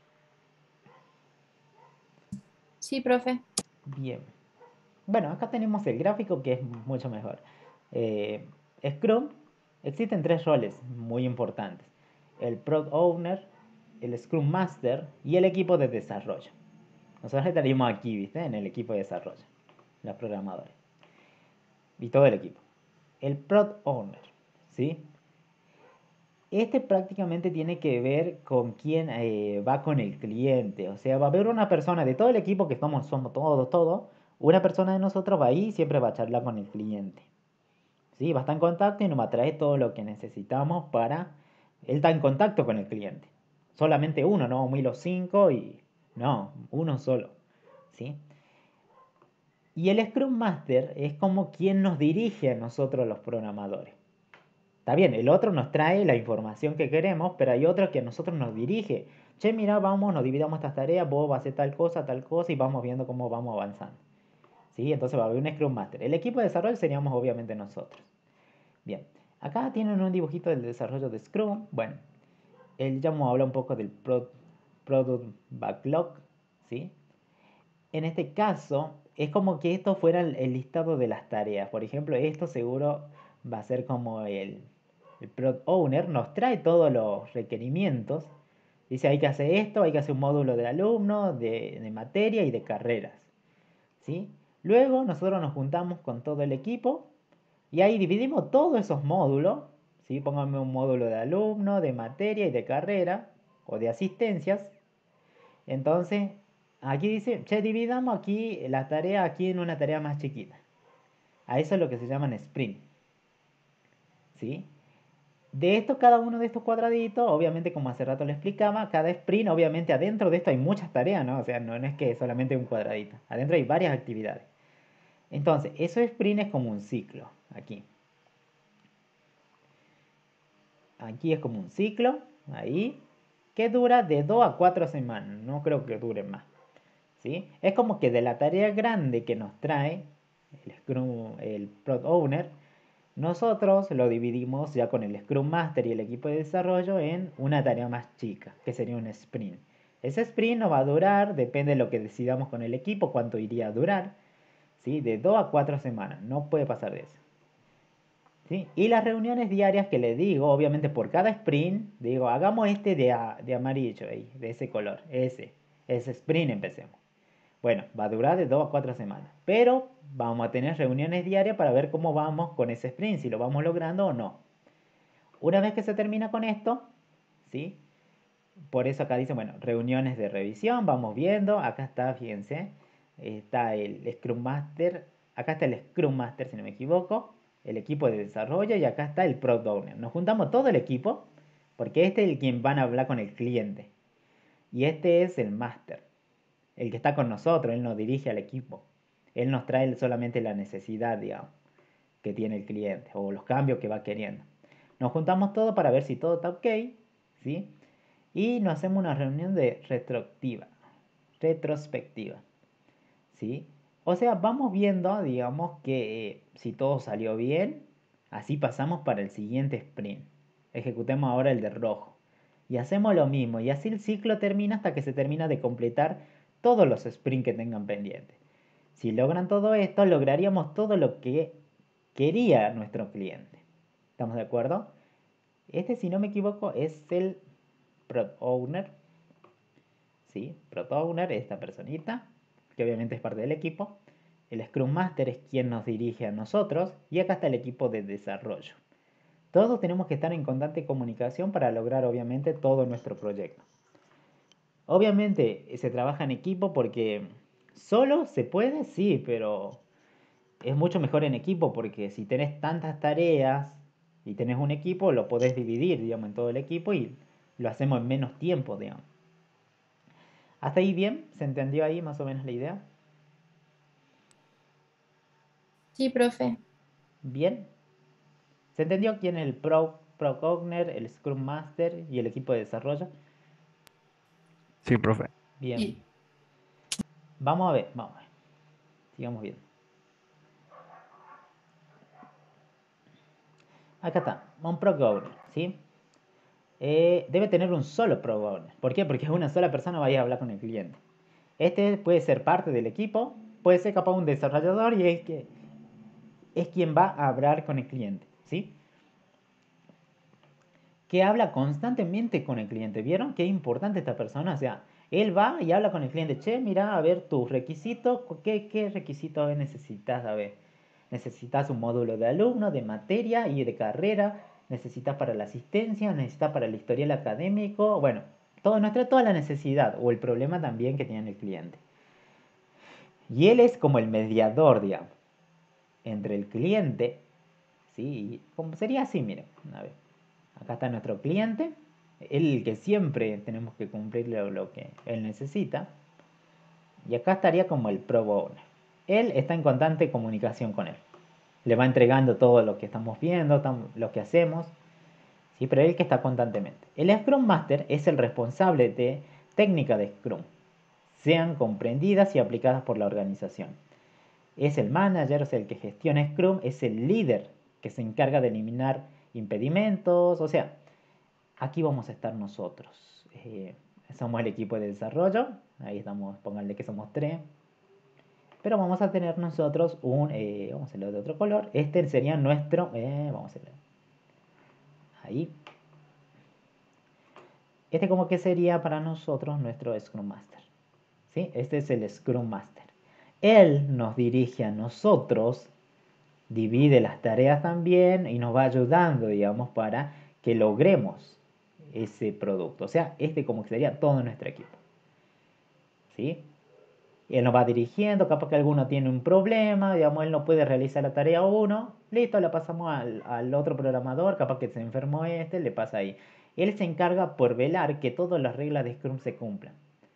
Sí, profe. Bien. Bueno, acá tenemos el gráfico que es mucho mejor. Eh, Scrum, existen tres roles muy importantes. El Product Owner, el Scrum Master y el equipo de desarrollo. Nosotros estaríamos aquí, ¿viste? En el equipo de desarrollo, los programadores. Y todo el equipo. El Product Owner, ¿sí? Este prácticamente tiene que ver con quién eh, va con el cliente. O sea, va a haber una persona de todo el equipo que somos, somos todos, todos. Una persona de nosotros va ahí y siempre va a charlar con el cliente. ¿Sí? Va a estar en contacto y nos va a traer todo lo que necesitamos para... Él está en contacto con el cliente. Solamente uno, no vamos a ir los cinco y... No, uno solo. ¿Sí? Y el Scrum Master es como quien nos dirige a nosotros los programadores. Está bien, el otro nos trae la información que queremos, pero hay otro que a nosotros nos dirige. Che, mira, vamos, nos dividamos estas tareas, vos vas a hacer tal cosa, tal cosa, y vamos viendo cómo vamos avanzando. ¿Sí? Entonces va a haber un Scrum Master. El equipo de desarrollo seríamos obviamente nosotros. Bien, acá tienen un dibujito del desarrollo de Scrum. Bueno, él ya me habla un poco del pro, Product Backlog, ¿sí? En este caso, es como que esto fuera el, el listado de las tareas. Por ejemplo, esto seguro va a ser como el, el Product Owner nos trae todos los requerimientos. Dice, hay que hacer esto, hay que hacer un módulo de alumno, de, de materia y de carreras. ¿Sí? Luego nosotros nos juntamos con todo el equipo y ahí dividimos todos esos módulos. ¿Sí? Pónganme un módulo de alumno, de materia y de carrera o de asistencias. Entonces, aquí dice, che, dividamos aquí la tarea aquí en una tarea más chiquita. A eso es lo que se llaman sprint. ¿Sí? De esto, cada uno de estos cuadraditos, obviamente como hace rato le explicaba, cada sprint, obviamente adentro de esto hay muchas tareas, ¿no? O sea, no, no es que solamente un cuadradito. Adentro hay varias actividades. Entonces, eso sprint es como un ciclo, aquí. Aquí es como un ciclo, ahí, que dura de dos a cuatro semanas. No creo que dure más. ¿Sí? Es como que de la tarea grande que nos trae el Scrum, el Product Owner, nosotros lo dividimos ya con el Scrum Master y el equipo de desarrollo en una tarea más chica, que sería un sprint. Ese sprint nos va a durar, depende de lo que decidamos con el equipo, cuánto iría a durar, ¿sí? De dos a cuatro semanas, no puede pasar de eso. ¿Sí? Y las reuniones diarias que le digo, obviamente por cada sprint, digo, hagamos este de, a, de amarillo, ahí, de ese color, ese, ese sprint empecemos. Bueno, va a durar de dos a cuatro semanas, pero vamos a tener reuniones diarias para ver cómo vamos con ese sprint, si lo vamos logrando o no. Una vez que se termina con esto, ¿sí? Por eso acá dice, bueno, reuniones de revisión, vamos viendo, acá está, fíjense, está el Scrum Master, acá está el Scrum Master si no me equivoco, el equipo de desarrollo y acá está el Product Owner. Nos juntamos todo el equipo, porque este es el quien van a hablar con el cliente. Y este es el Master, el que está con nosotros, él nos dirige al equipo. Él nos trae solamente la necesidad, digamos, que tiene el cliente o los cambios que va queriendo. Nos juntamos todos para ver si todo está ok, ¿sí? Y nos hacemos una reunión de retroactiva, retrospectiva, ¿sí? O sea, vamos viendo, digamos, que eh, si todo salió bien, así pasamos para el siguiente sprint. Ejecutemos ahora el de rojo. Y hacemos lo mismo, y así el ciclo termina hasta que se termina de completar todos los sprints que tengan pendientes. Si logran todo esto, lograríamos todo lo que quería nuestro cliente. ¿Estamos de acuerdo? Este, si no me equivoco, es el Product Owner. ¿Sí? Product Owner, esta personita, que obviamente es parte del equipo. El Scrum Master es quien nos dirige a nosotros. Y acá está el equipo de desarrollo. Todos tenemos que estar en constante comunicación para lograr obviamente todo nuestro proyecto. Obviamente se trabaja en equipo porque solo se puede, sí, pero es mucho mejor en equipo porque si tenés tantas tareas y tenés un equipo, lo podés dividir, digamos, en todo el equipo y lo hacemos en menos tiempo, digamos. ¿Hasta ahí bien? ¿Se entendió ahí más o menos la idea? Sí, profe. ¿Bien? ¿Se entendió quién es el Pro, Pro Cogner, el Scrum Master y el equipo de desarrollo? Sí, profe. Bien. Sí. Vamos a ver, vamos a ver. Sigamos viendo. Acá está, un Product Owner, ¿sí? Eh, debe tener un solo Product Owner. ¿Por qué? Porque una sola persona vaya a hablar con el cliente. Este puede ser parte del equipo, puede ser capaz un desarrollador y es, que, es quien va a hablar con el cliente. ¿sí? Que habla constantemente con el cliente. ¿Vieron qué importante esta persona? O sea, él va y habla con el cliente. Che, mira, a ver tus requisitos. ¿Qué, qué requisitos necesitas? A ver, necesitas un módulo de alumno, de materia y de carrera. Necesitas para la asistencia, necesitas para el historial académico. Bueno, todo, nos trae toda la necesidad o el problema también que tiene el cliente. Y él es como el mediador, digamos, entre el cliente, ¿sí? Como sería así, miren, a ver. Acá está nuestro cliente, el que siempre tenemos que cumplir lo, lo que él necesita. Y acá estaría como el Product Owner. Él está en constante comunicación con él. Le va entregando todo lo que estamos viendo, lo que hacemos. ¿Sí? Pero él que está constantemente. El Scrum Master es el responsable de técnicas de Scrum, sean comprendidas y aplicadas por la organización. Es el manager, es el que gestiona Scrum, es el líder que se encarga de eliminar impedimentos, o sea, aquí vamos a estar nosotros. Eh, somos el equipo de desarrollo. Ahí estamos, pónganle que somos tres. Pero vamos a tener nosotros un... Eh, vamos a hacerlo de otro color. Este sería nuestro... Eh, vamos a hacerlo. Ahí. Este como que sería para nosotros nuestro Scrum Master. ¿Sí? Este es el Scrum Master. Él nos dirige a nosotros, divide las tareas también y nos va ayudando, digamos, para que logremos ese producto. O sea, este como que sería todo nuestro equipo. ¿Sí? Él nos va dirigiendo, capaz que alguno tiene un problema, digamos, él no puede realizar la tarea uno, listo, la pasamos al, al otro programador, capaz que se enfermó este, le pasa ahí. Él se encarga por velar que todas las reglas de Scrum se cumplan.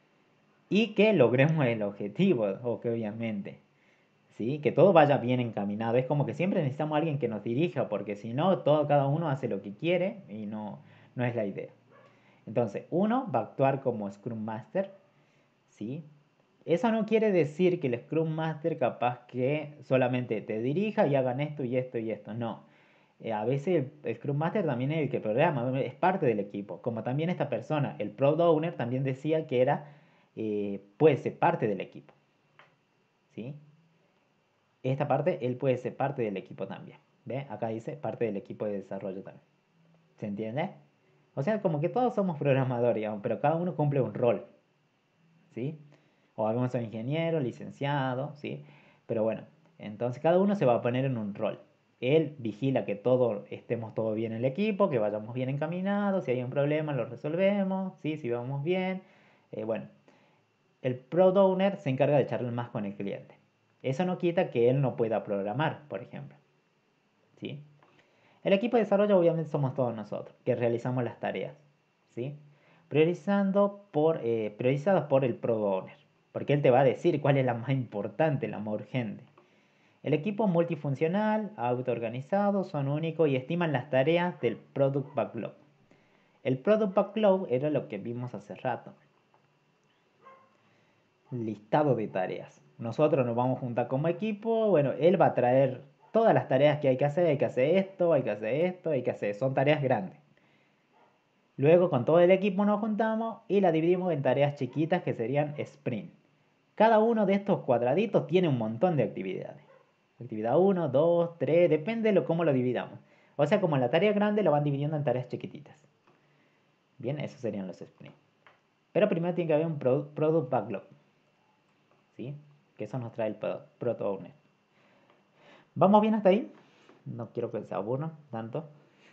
Y que logremos el objetivo, obviamente. ¿Sí? Que todo vaya bien encaminado. Es como que siempre necesitamos a alguien que nos dirija, porque si no, todo, cada uno hace lo que quiere y no, no es la idea. Entonces, uno va a actuar como Scrum Master, ¿sí? Eso no quiere decir que el Scrum Master capaz que solamente te dirija y hagan esto y esto y esto. No. Eh, a veces el, el Scrum Master también es el que programa, es parte del equipo. Como también esta persona, el Product Owner, también decía que era, eh, puede ser parte del equipo. ¿Sí? Esta parte, él puede ser parte del equipo también. ¿Ve? Acá dice parte del equipo de desarrollo también. ¿Se entiende? O sea, como que todos somos programadores, digamos, pero cada uno cumple un rol. ¿Sí? O algunos son ingenieros, licenciados, ¿sí? Pero bueno, entonces cada uno se va a poner en un rol. Él vigila que todo, estemos todo bien en el equipo, que vayamos bien encaminados, si hay un problema lo resolvemos, ¿sí? Si vamos bien. Eh, bueno, el Product Owner se encarga de echarle más con el cliente. Eso no quita que él no pueda programar, por ejemplo. ¿Sí? El equipo de desarrollo obviamente somos todos nosotros, que realizamos las tareas. ¿Sí? Priorizando por, eh, priorizados por el Product Owner, porque él te va a decir cuál es la más importante, la más urgente. El equipo multifuncional, autoorganizado, son únicos y estiman las tareas del Product Backlog. El Product Backlog era lo que vimos hace rato. Listado de tareas. Nosotros nos vamos a juntar como equipo. Bueno, él va a traer todas las tareas que hay que hacer. Hay que hacer esto, hay que hacer esto, hay que hacer. Son tareas grandes. Luego con todo el equipo nos juntamos y la dividimos en tareas chiquitas que serían sprint. Cada uno de estos cuadraditos tiene un montón de actividades. Actividad uno, dos, tres, depende de cómo lo dividamos. O sea, como la tarea grande lo van dividiendo en tareas chiquititas. Bien, esos serían los sprints. Pero primero tiene que haber un product, product backlog. ¿Sí? Que eso nos trae el Product Owner. ¿Vamos bien hasta ahí? No quiero que se aburran tanto.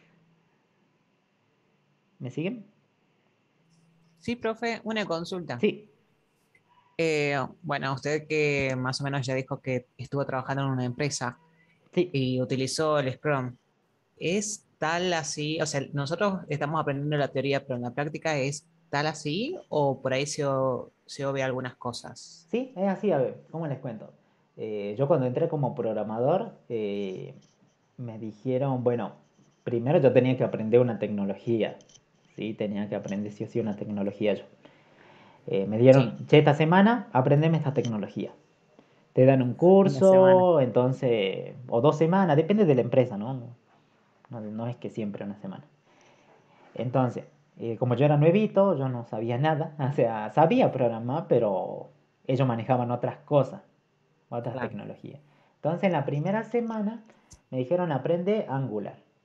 ¿Me siguen? Sí, profe, una consulta. Sí, Eh, bueno, usted que más o menos ya dijo que estuvo trabajando en una empresa sí. y utilizó el Scrum, ¿es tal así? O sea, nosotros estamos aprendiendo la teoría, pero en la práctica es tal así o por ahí se, o- se obvia algunas cosas. Sí, es así, a ver, ¿cómo les cuento? Eh, yo cuando entré como programador, eh, me dijeron, bueno, primero yo tenía que aprender una tecnología, ¿sí? Tenía que aprender sí o sí una tecnología yo. Eh, me dieron, Sí, che, esta semana aprendeme esta tecnología. Te dan un una semana. curso, entonces, o dos semanas, depende de la empresa, ¿no? No, no, no es que siempre una semana. Entonces, eh, como yo era nuevito, yo no sabía nada, o sea, sabía programar, pero ellos manejaban otras cosas, otras Claro, tecnologías. Entonces, en la primera semana me dijeron aprende Angular.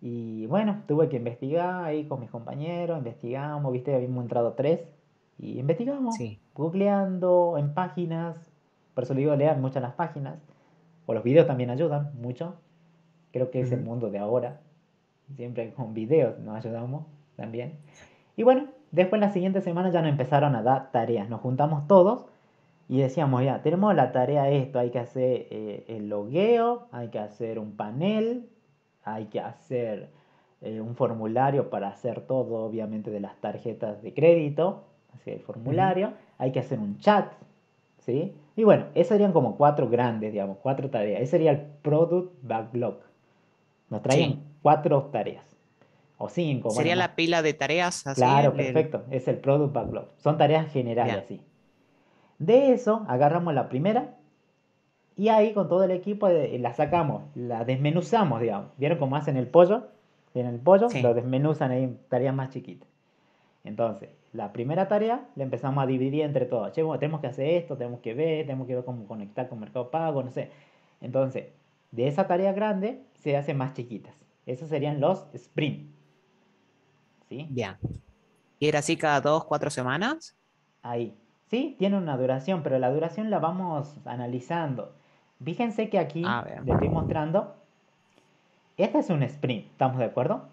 Y bueno, tuve que investigar ahí con mis compañeros, investigamos, viste, habíamos entrado tres y investigamos, Sí. googleando en páginas, por eso le digo, lean muchas las páginas, o los videos también ayudan mucho, creo que es el Ujú. mundo de ahora, siempre con videos nos ayudamos también. Y bueno, después la siguiente semana ya nos empezaron a dar tareas, nos juntamos todos y decíamos, ya, tenemos la tarea esto, hay que hacer eh, el logueo, hay que hacer un panel, hay que hacer eh, un formulario para hacer todo, obviamente, de las tarjetas de crédito, así el Ujú. formulario, hay que hacer un chat, ¿sí? Y bueno, esas serían como cuatro grandes, digamos, cuatro tareas. Ese sería el Product Backlog. Nos traían Sí. cuatro tareas, o cinco, bueno, ¿Sería más. la pila de tareas así? Claro, El- el- perfecto, es el Product Backlog. Son tareas generales, Bien. así. De eso, agarramos la primera y ahí con todo el equipo eh, la sacamos, la desmenuzamos, digamos. ¿Vieron cómo hacen el pollo? Tienen el pollo, lo Sí. desmenuzan ahí en tareas más chiquitas. Entonces, la primera tarea la empezamos a dividir entre todos. Che, bueno, tenemos que hacer esto, tenemos que ver, tenemos que ver cómo conectar con Mercado Pago, no sé. Entonces, de esa tarea grande se hacen más chiquitas. Esos serían los sprint, ¿sí? Bien. ¿Y era así cada dos, cuatro semanas? Ahí. Sí, tiene una duración, pero la duración la vamos analizando. Fíjense que aquí Ah, bien. le estoy mostrando. Este es un sprint, ¿estamos de acuerdo?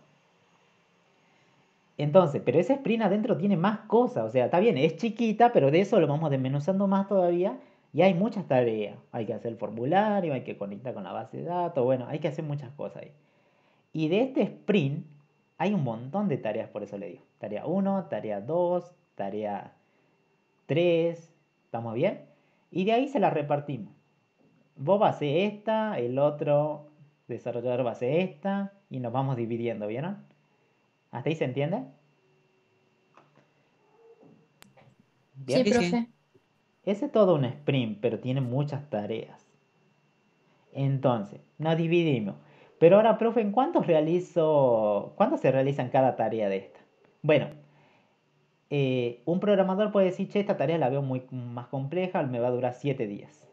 Entonces, pero ese sprint adentro tiene más cosas. O sea, está bien, es chiquita, pero de eso lo vamos desmenuzando más todavía. Y hay muchas tareas. Hay que hacer el formulario, hay que conectar con la base de datos. Bueno, hay que hacer muchas cosas ahí. Y de este sprint hay un montón de tareas, por eso le digo. Tarea uno, tarea dos, tarea tres. ¿Estamos bien? Y de ahí se la repartimos. Vos vas a hacer esta, el otro desarrollador va a hacer esta. Y nos vamos dividiendo, ¿vieron? ¿Hasta ahí se entiende? Sí, Bien. Sí, sí. profe. Ese es todo un sprint, pero tiene muchas tareas. Entonces, nos dividimos. Pero ahora, profe, ¿en cuántos realizo, cuánto se realizan cada tarea de esta? Bueno, eh, un programador puede decir, che, esta tarea la veo muy más compleja, me va a durar siete días.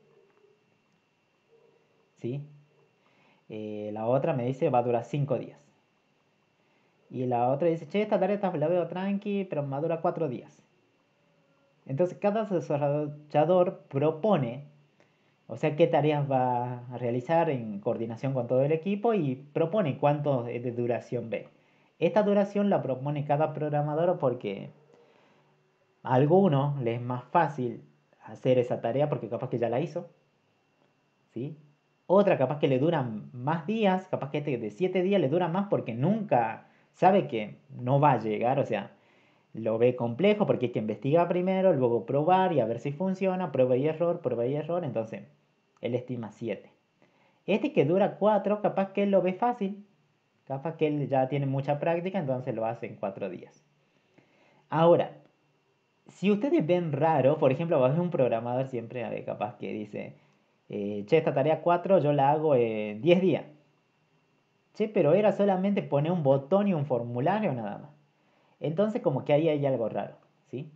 ¿Sí? Eh, la otra me dice, va a durar cinco días. Y la otra dice, che, esta tarea la veo tranqui, pero me va a durar cuatro días. Entonces, cada desarrollador propone, o sea, qué tareas va a realizar en coordinación con todo el equipo y propone cuánto es de duración ve. Esta duración la propone cada programador porque a alguno le es más fácil hacer esa tarea porque capaz que ya la hizo, ¿sí? Otra capaz que le duran más días, capaz que este de siete días le dura más porque nunca sabe que no va a llegar, o sea, lo ve complejo porque hay que investigar primero, luego probar y a ver si funciona, prueba y error, prueba y error, entonces él estima siete. Este que dura cuatro, capaz que él lo ve fácil, capaz que él ya tiene mucha práctica, entonces lo hace en cuatro días. Ahora, si ustedes ven raro, por ejemplo, va a haber un programador siempre, a ver, capaz que dice, eh, che, esta tarea cuatro yo la hago en diez días. Che, pero era solamente poner un botón y un formulario nada más. Entonces como que ahí hay algo raro, ¿sí?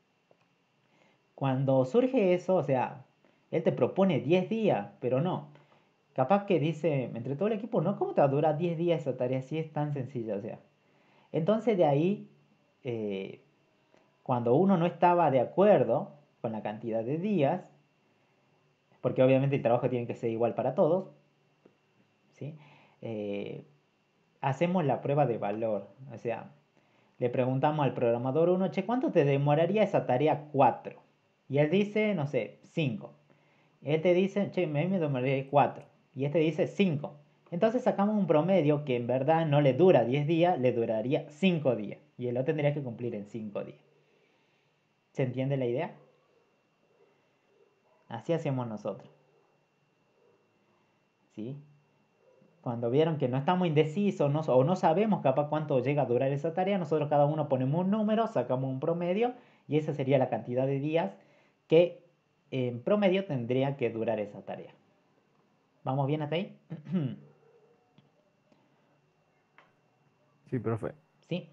Cuando surge eso, o sea, él te propone diez días, pero no. Capaz que dice, entre todo el equipo, no, ¿cómo te va a durar diez días esa tarea si es tan sencilla? O sea, entonces de ahí, eh, cuando uno no estaba de acuerdo con la cantidad de días, porque obviamente el trabajo tiene que ser igual para todos, ¿sí? Eh, hacemos la prueba de valor. O sea, le preguntamos al programador uno, che, ¿cuánto te demoraría esa tarea cuatro? Y él dice, no sé, cinco. Él te dice, che, a mí me demoraría cuatro. Y este dice cinco. Entonces sacamos un promedio que en verdad no le dura diez días, le duraría cinco días. Y él lo tendría que cumplir en cinco días. ¿Se entiende la idea? Así hacemos nosotros. ¿Sí? Cuando vieron que no estamos indecisos no, o no sabemos capaz cuánto llega a durar esa tarea, nosotros cada uno ponemos un número, sacamos un promedio y esa sería la cantidad de días que en promedio tendría que durar esa tarea. ¿Vamos bien hasta ahí? Sí, profe. ¿Sí?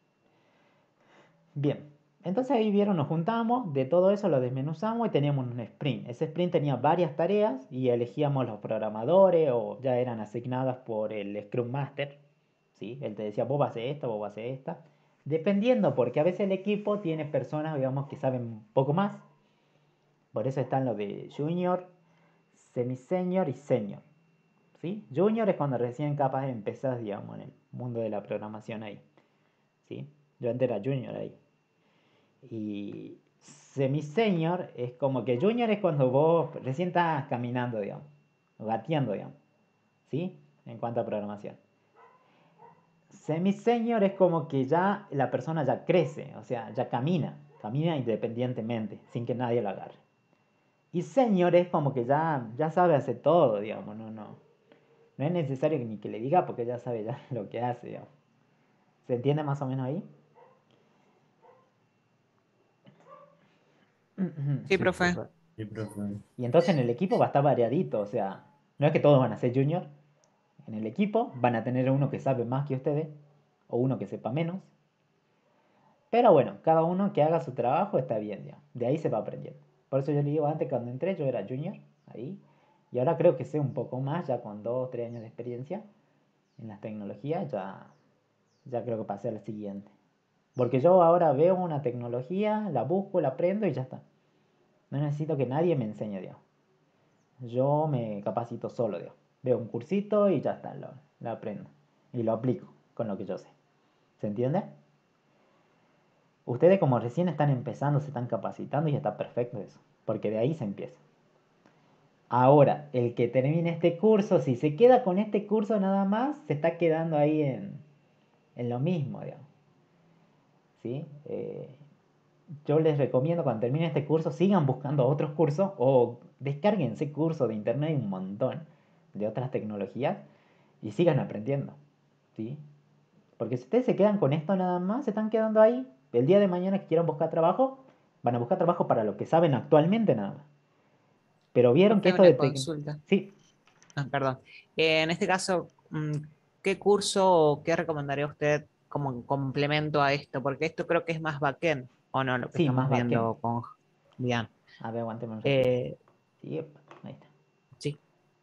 Bien. Entonces ahí vieron, nos juntamos, de todo eso lo desmenuzamos y teníamos un sprint. Ese sprint tenía varias tareas y elegíamos los programadores o ya eran asignadas por el Scrum Master. ¿sí? Él te decía, vos vas a hacer esta, vos vas a hacer esta. Dependiendo, porque a veces el equipo tiene personas, digamos, que saben un poco más. Por eso están los de junior, semi-senior y senior. ¿Sí? Junior es cuando recién capaz de empezar, digamos, en el mundo de la programación ahí. ¿Sí? Yo antes era junior ahí. Y semi-senior es como que junior es cuando vos recién estás caminando, digamos, gateando, digamos. ¿Sí? En cuanto a programación. Semi-senior es como que ya la persona ya crece, o sea, ya camina, camina independientemente, sin que nadie lo agarre. Y senior es como que ya, ya sabe hacer todo, digamos, no, no. No es necesario ni que le diga porque ya sabe ya lo que hace, digamos. ¿Se entiende más o menos ahí? Sí, Sí, profe. profe. Sí, profe. Y entonces en el equipo va a estar variadito, o sea, no es que todos van a ser junior. En el equipo van a tener uno que sabe más que ustedes o uno que sepa menos. Pero bueno, cada uno que haga su trabajo está bien, digamos. De ahí se va aprendiendo. Por eso yo le digo, antes cuando entré yo era junior, ahí. Y ahora creo que sé un poco más, ya con dos, tres años de experiencia en las tecnologías, ya, ya creo que pasé al siguiente. Porque yo ahora veo una tecnología, la busco, la aprendo y ya está. No necesito que nadie me enseñe, digamos. Yo me capacito solo, digamos. Veo un cursito y ya está, lo, lo aprendo. Y lo aplico con lo que yo sé. ¿Se entiende? Ustedes como recién están empezando, se están capacitando y está perfecto eso. Porque de ahí se empieza. Ahora, el que termine este curso, si se queda con este curso nada más, se está quedando ahí en, en lo mismo, digamos. ¿Sí? Eh, yo les recomiendo cuando terminen este curso, sigan buscando otros cursos o descárguense cursos de internet, hay un montón de otras tecnologías y sigan aprendiendo. ¿Sí? Porque si ustedes se quedan con esto nada más, se están quedando ahí. El día de mañana que quieran buscar trabajo, van a buscar trabajo para lo que saben actualmente nada más. Pero vieron que Profe, esto de... una tec- consulta. Sí, Ah, perdón. Eh, en este caso, mm, ¿qué curso o qué recomendaría usted como complemento a esto? Porque esto creo que es más backend, ¿o no? Lo que sí, más estamos backend. viendo con Bien. A ver, aguánteme un ratito. Eh, Sí, epa, ahí está. sí.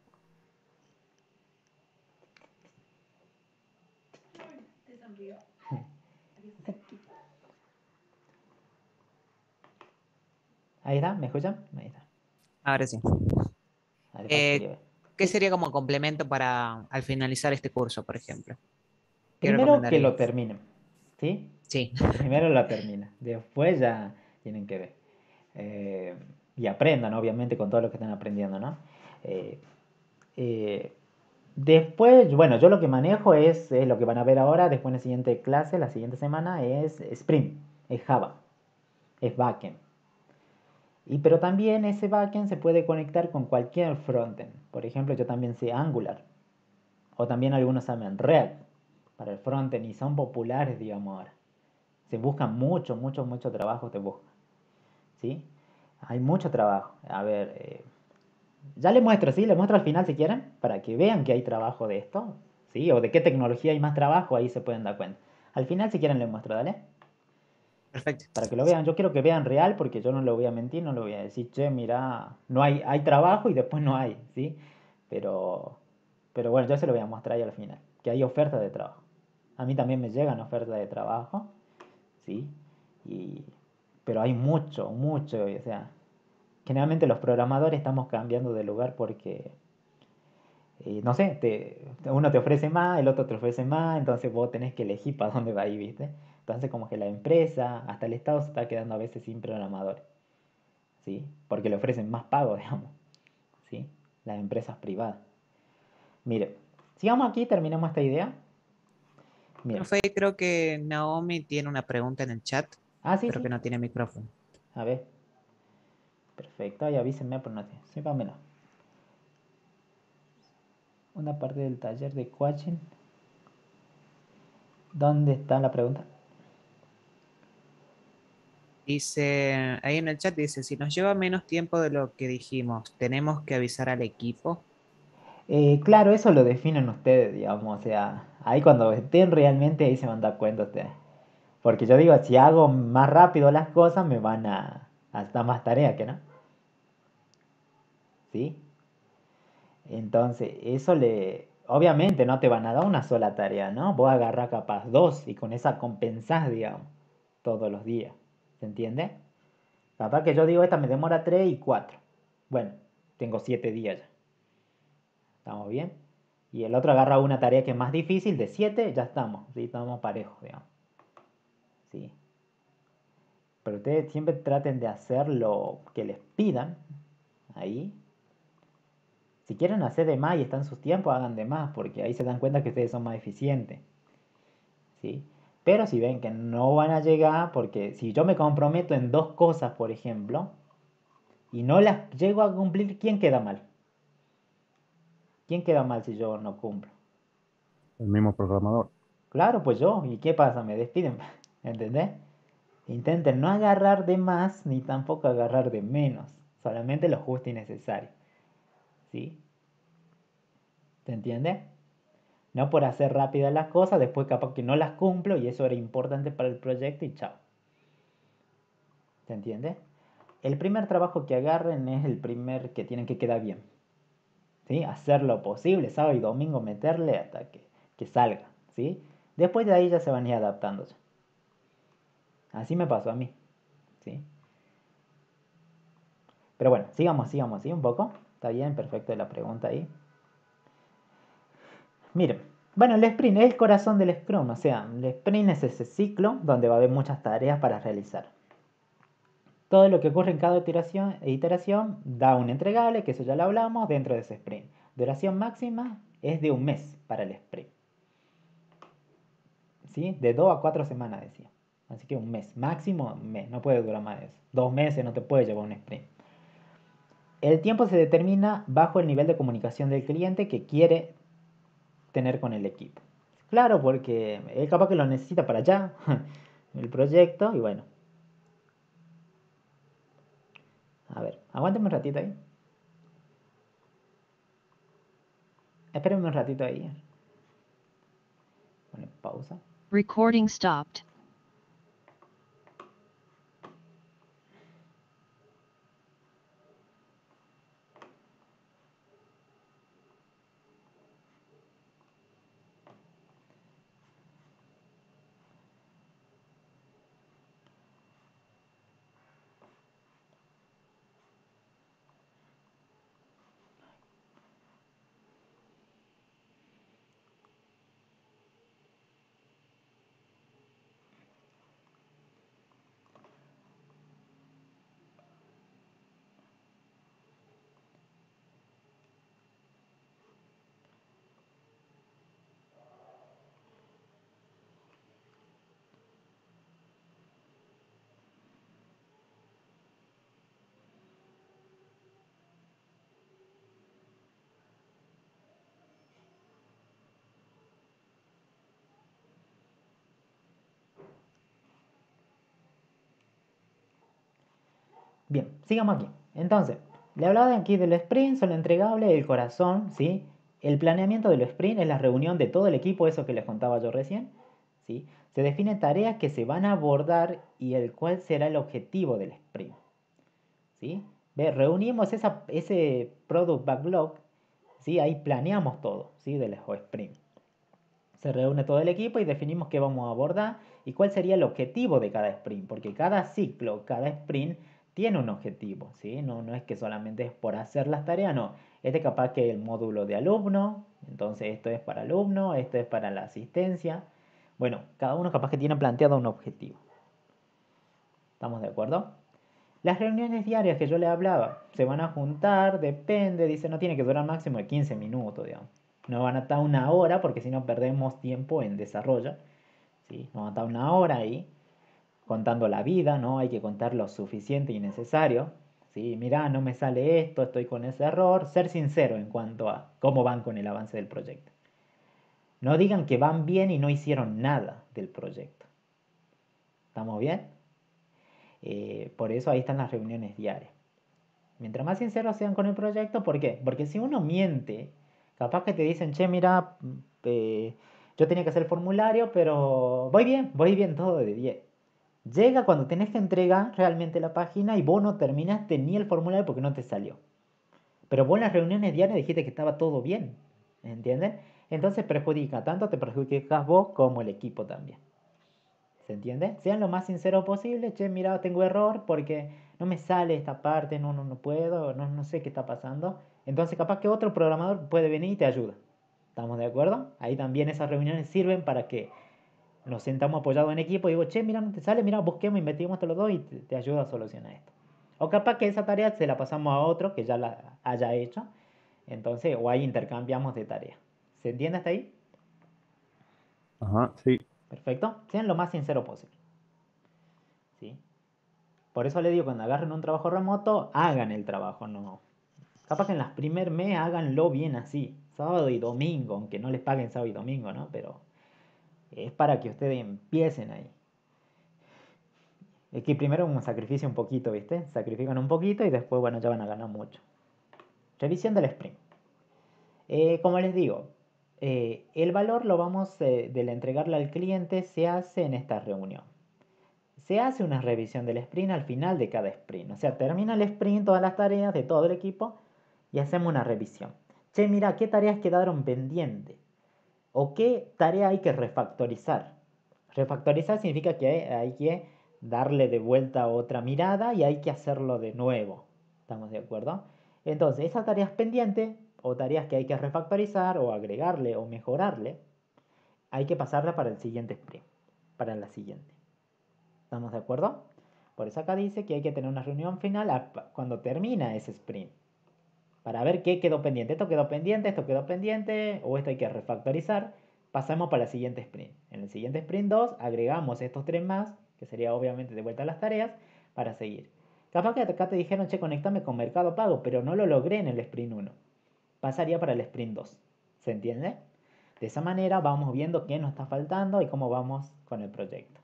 Ahí está, ¿me escuchan? Ahí está. Ahora sí. Ahí está, Eh, quería ver. ¿qué Sí. sería como complemento para al finalizar este curso, por ejemplo? ¿Qué Primero que lo recomendarías? terminen. ¿Sí? Sí. Primero lo terminan. Después ya tienen que ver. Eh, y aprendan, obviamente, con todo lo que están aprendiendo, ¿no? Eh, eh, después, bueno, yo lo que manejo es, es lo que van a ver ahora, después en la siguiente clase, la siguiente semana, es Spring, es Java, es backend. Y pero también ese backend se puede conectar con cualquier frontend. Por ejemplo, yo también sé Angular. O también algunos saben React para el frontend y son populares, digamos ahora. Se buscan mucho, mucho, mucho trabajo, te buscan. ¿Sí? Hay mucho trabajo. A ver, eh, ya les muestro, ¿sí? Les muestro al final si quieren, para que vean que hay trabajo de esto. ¿Sí? O de qué tecnología hay más trabajo, ahí se pueden dar cuenta. Al final si quieren les muestro, ¿dale? Perfecto. Para que lo vean. Yo quiero que vean real porque yo no lo voy a mentir, no lo voy a decir, che, mira, no hay, hay trabajo y después no hay, ¿sí? Pero, pero bueno, yo se lo voy a mostrar ahí al final, que hay ofertas de trabajo. A mí también me llegan ofertas de trabajo, ¿sí? Y, pero hay mucho, mucho, o sea, generalmente los programadores estamos cambiando de lugar porque, eh, no sé, te, uno te ofrece más, el otro te ofrece más, entonces vos tenés que elegir para dónde va a ir, ¿viste? Entonces como que la empresa, hasta el Estado se está quedando a veces sin programadores, ¿sí? Porque le ofrecen más pago, digamos, ¿sí? Las empresas privadas. Mire, sigamos aquí, terminemos esta idea. Mire, Profe, creo que Naomi tiene una pregunta en el chat, ah, sí, pero sí, que no tiene micrófono. a ver, perfecto, y avísenme por no sé, sépamelo. Una parte del taller de coaching. ¿Dónde está la pregunta? Dice, ahí en el chat dice, si nos lleva menos tiempo de lo que dijimos, ¿tenemos que avisar al equipo? Eh, claro, eso lo definen ustedes, digamos, o sea, ahí cuando estén realmente ahí se van a dar cuenta ustedes. Porque yo digo, si hago más rápido las cosas, me van a, a dar más tarea, ¿que no? ¿Sí? Entonces, eso le, Obviamente no te van a dar una sola tarea, ¿no? Vos agarrás capaz dos y con esa compensás, digamos, todos los días. ¿Se entiende? Capaz que yo digo, esta me demora tres y cuatro. Bueno, tengo siete días ya. ¿Estamos bien? Y el otro agarra una tarea que es más difícil, de siete, ya estamos. ¿Sí? Estamos parejos, digamos. ¿Sí? Pero ustedes siempre traten de hacer lo que les pidan. Ahí. Si quieren hacer de más y están sus tiempos, hagan de más, porque ahí se dan cuenta que ustedes son más eficientes. ¿Sí? Pero si ven que no van a llegar, porque si yo me comprometo en dos cosas, por ejemplo, y no las llego a cumplir, ¿quién queda mal? ¿Quién queda mal si yo no cumplo? El mismo programador. Claro, pues yo. ¿Y qué pasa? Me despiden. ¿Entendés? Intenten no agarrar de más ni tampoco agarrar de menos. Solamente lo justo y necesario. ¿Sí? ¿Se entiende? No por hacer rápidas las cosas, después capaz que no las cumplo y eso era importante para el proyecto y chao. ¿Se entiende? El primer trabajo que agarren es el primer que tienen que quedar bien. ¿Sí? Hacer lo posible, sábado y domingo meterle hasta que, que salga. ¿Sí? Después de ahí ya se van a ir adaptando. Así me pasó a mí. ¿Sí? Pero bueno, sigamos, sigamos, ¿sí? Un poco. Está bien, perfecto la pregunta ahí. Miren, bueno, el sprint es el corazón del Scrum, o sea, el sprint es ese ciclo donde va a haber muchas tareas para realizar. Todo lo que ocurre en cada iteración, iteración da un entregable, que eso ya lo hablamos, dentro de ese sprint. Duración máxima es de un mes para el sprint. ¿Sí? De dos a cuatro semanas decía. Así que un mes, máximo un mes, no puede durar más de eso. Dos meses no te puede llevar un sprint. El tiempo se determina bajo el nivel de comunicación del cliente que quiere tener con el equipo. Claro, porque él capaz que lo necesita para allá, el proyecto, y bueno. A ver, aguántame un ratito ahí. Espérenme un ratito ahí. Pone pausa. Recording stopped. Bien, sigamos aquí. Entonces, le hablaba aquí del sprint, son entregable, el corazón, ¿sí? El planeamiento del sprint es la reunión de todo el equipo, eso que les contaba yo recién, ¿sí? Se definen tareas que se van a abordar y el cuál será el objetivo del sprint, ¿sí? Ve, reunimos esa, ese product backlog, ¿sí? Ahí planeamos todo, ¿sí? Del sprint. Se reúne todo el equipo y definimos qué vamos a abordar y cuál sería el objetivo de cada sprint, porque cada ciclo, cada sprint tiene un objetivo, ¿sí? No, no es que solamente es por hacer las tareas, no. Este capaz que el módulo de alumno, entonces esto es para alumno, esto es para la asistencia. Bueno, cada uno capaz que tiene planteado un objetivo. ¿Estamos de acuerdo? Las reuniones diarias que yo le hablaba, se van a juntar, depende, dice, no tiene que durar máximo de quince minutos, digamos. No van a estar una hora porque si no perdemos tiempo en desarrollo, ¿sí? No van a estar una hora ahí contando la vida, ¿no? Hay que contar lo suficiente y necesario, ¿sí? Mirá, no me sale esto, estoy con ese error. Ser sincero en cuanto a cómo van con el avance del proyecto. No digan que van bien y no hicieron nada del proyecto. ¿Estamos bien? Eh, por eso ahí están las reuniones diarias. Mientras más sinceros sean con el proyecto, ¿por qué? Porque si uno miente, capaz que te dicen, che, mira, eh, yo tenía que hacer el formulario, pero voy bien, voy bien todo de diez. Llega cuando tenés que entregar realmente la página y vos no terminaste ni el formulario porque no te salió. Pero vos en las reuniones diarias dijiste que estaba todo bien, ¿entienden? entonces perjudica, tanto te perjudicas vos como el equipo también. ¿Se entiende? Sean lo más sinceros posible. Che, mira, tengo error porque no me sale esta parte, no, no, no puedo, no, no sé qué está pasando. Entonces capaz que otro programador puede venir y te ayuda. ¿Estamos de acuerdo? Ahí también esas reuniones sirven para que nos sentamos apoyados en equipo y digo, che, mira, no te sale, mira, busquemos, investigamos entre los dos y te, te ayuda a solucionar esto. O capaz que esa tarea se la pasamos a otro que ya la haya hecho. Entonces, o ahí intercambiamos de tarea. ¿Se entiende hasta ahí? Ajá, sí. Perfecto. Sean lo más sincero posible. ¿Sí? Por eso le digo, cuando agarren un trabajo remoto, hagan el trabajo, no. Capaz que en las primer mes háganlo bien así, sábado y domingo, aunque no les paguen sábado y domingo, ¿no? Pero es para que ustedes empiecen ahí. Es que primero un sacrificio un poquito, ¿viste? Sacrifican un poquito y después, bueno, ya van a ganar mucho. Revisión del sprint. Eh, como les digo, eh, el valor lo vamos, eh, del entregarle al cliente se hace en esta reunión. Se hace una revisión del sprint al final de cada sprint. O sea, termina el sprint, todas las tareas de todo el equipo y hacemos una revisión. Che, mira, ¿qué tareas quedaron pendientes? ¿O qué tarea hay que refactorizar? Refactorizar significa que hay que darle de vuelta otra mirada y hay que hacerlo de nuevo. ¿Estamos de acuerdo? Entonces, esas tareas pendientes o tareas que hay que refactorizar o agregarle o mejorarle, hay que pasarla para el siguiente sprint, para la siguiente. ¿Estamos de acuerdo? Por eso acá dice que hay que tener una reunión final a- cuando termina ese sprint. Para ver qué quedó pendiente. Esto quedó pendiente, esto quedó pendiente, o esto hay que refactorizar. Pasamos para el siguiente sprint. En el siguiente sprint dos agregamos estos tres más, que sería obviamente de vuelta a las tareas, para seguir. Capaz que acá te dijeron, che, conectame con Mercado Pago, pero no lo logré en el sprint uno. Pasaría para el sprint dos. ¿Se entiende? De esa manera vamos viendo qué nos está faltando y cómo vamos con el proyecto.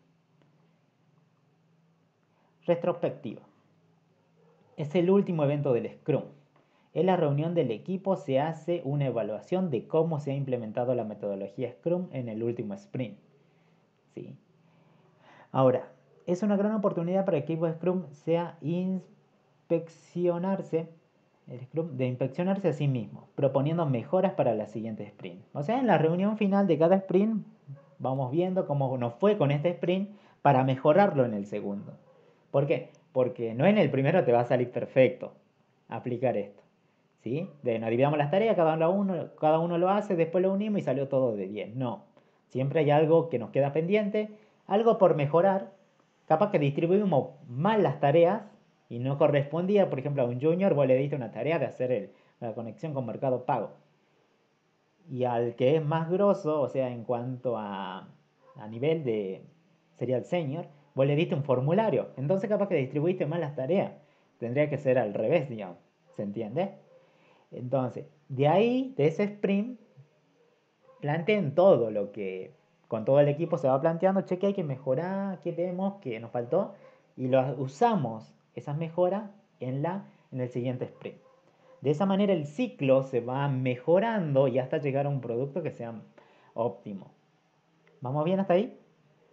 Retrospectiva. Es el último evento del Scrum. En la reunión del equipo se hace una evaluación de cómo se ha implementado la metodología Scrum en el último sprint. ¿Sí? Ahora, es una gran oportunidad para el equipo de Scrum sea inspeccionarse, el Scrum, de inspeccionarse a sí mismo, proponiendo mejoras para la siguiente sprint. O sea, en la reunión final de cada sprint vamos viendo cómo nos fue con este sprint para mejorarlo en el segundo. ¿Por qué? Porque no en el primero te va a salir perfecto aplicar esto. ¿Sí? De, nos dividamos las tareas, cada uno, cada uno lo hace, después lo unimos y salió todo de bien. No. Siempre hay algo que nos queda pendiente, algo por mejorar. Capaz que distribuimos mal las tareas y no correspondía, por ejemplo, a un junior, vos le diste una tarea de hacer el, la conexión con Mercado Pago. Y al que es más grosso, o sea, en cuanto a, a nivel de, sería el senior, vos le diste un formulario. Entonces capaz que distribuiste mal las tareas. Tendría que ser al revés, digamos. ¿Se entiende? Entonces, de ahí, de ese sprint, planteen todo lo que con todo el equipo se va planteando, che, que hay que mejorar, qué vemos, que nos faltó, y lo usamos, esas mejoras, en, la, en el siguiente sprint. De esa manera el ciclo se va mejorando y hasta llegar a un producto que sea óptimo. ¿Vamos bien hasta ahí?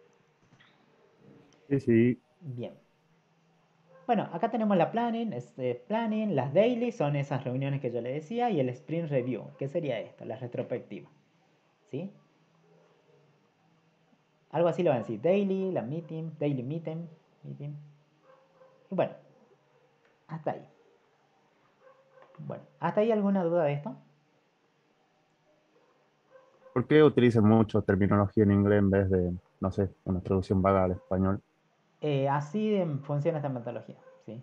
Sí, sí. Bien. Bueno, acá tenemos la planning, este planning, las daily son esas reuniones que yo le decía y el sprint review, que sería esto, la retrospectiva. ¿Sí? Algo así lo van a decir, daily, la meeting, daily meeting, meeting. Y bueno, hasta ahí. Bueno, ¿hasta ahí alguna duda de esto? ¿Por qué utilizan mucho terminología en inglés en vez de, no sé, una traducción vaga al español? Eh, así de- funciona esta metodología, ¿sí?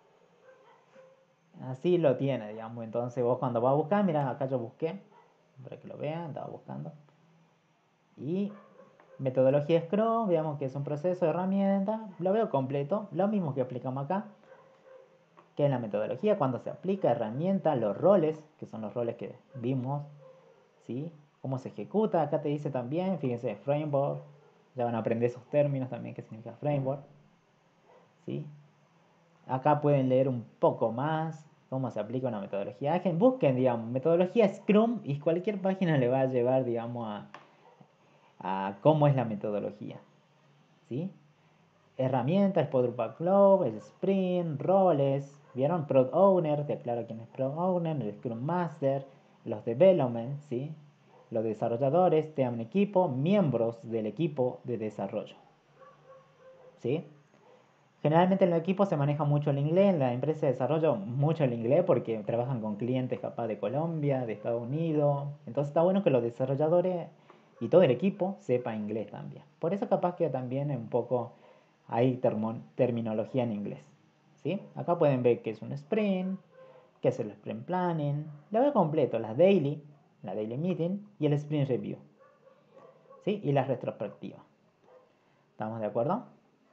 Así lo tiene, digamos. Entonces vos cuando vas a buscar, mira, acá yo busqué, para que lo vean, estaba buscando. Y metodología Scrum, veamos que es un proceso de herramienta, lo veo completo, lo mismo que aplicamos acá, que en la metodología, cuando se aplica herramienta, los roles, que son los roles que vimos, ¿sí? Cómo se ejecuta, acá te dice también, fíjense, framework, ya van a aprender esos términos también, qué significa framework, ¿sí? Acá pueden leer un poco más cómo se aplica una metodología ágil. Busquen, digamos, metodología Scrum y cualquier página le va a llevar, digamos, a, a cómo es la metodología. ¿Sí? Herramientas, Product Backlog, el Sprint, roles. ¿Vieron? Product Owner, te aclaro quién es Product Owner, el Scrum Master, los Development, ¿sí? los desarrolladores sean un equipo, miembros del equipo de desarrollo. ¿Sí? Generalmente en el equipo se maneja mucho el inglés, en la empresa de desarrollo mucho el inglés porque trabajan con clientes capaz de Colombia, de Estados Unidos. Entonces está bueno que los desarrolladores y todo el equipo sepa inglés también. Por eso capaz que también un poco hay termo- terminología en inglés. ¿Sí? Acá pueden ver qué es un sprint, qué es el sprint planning, la veo completo, las daily, la daily meeting y el sprint review. ¿Sí? Y la retrospectiva. ¿Estamos de acuerdo?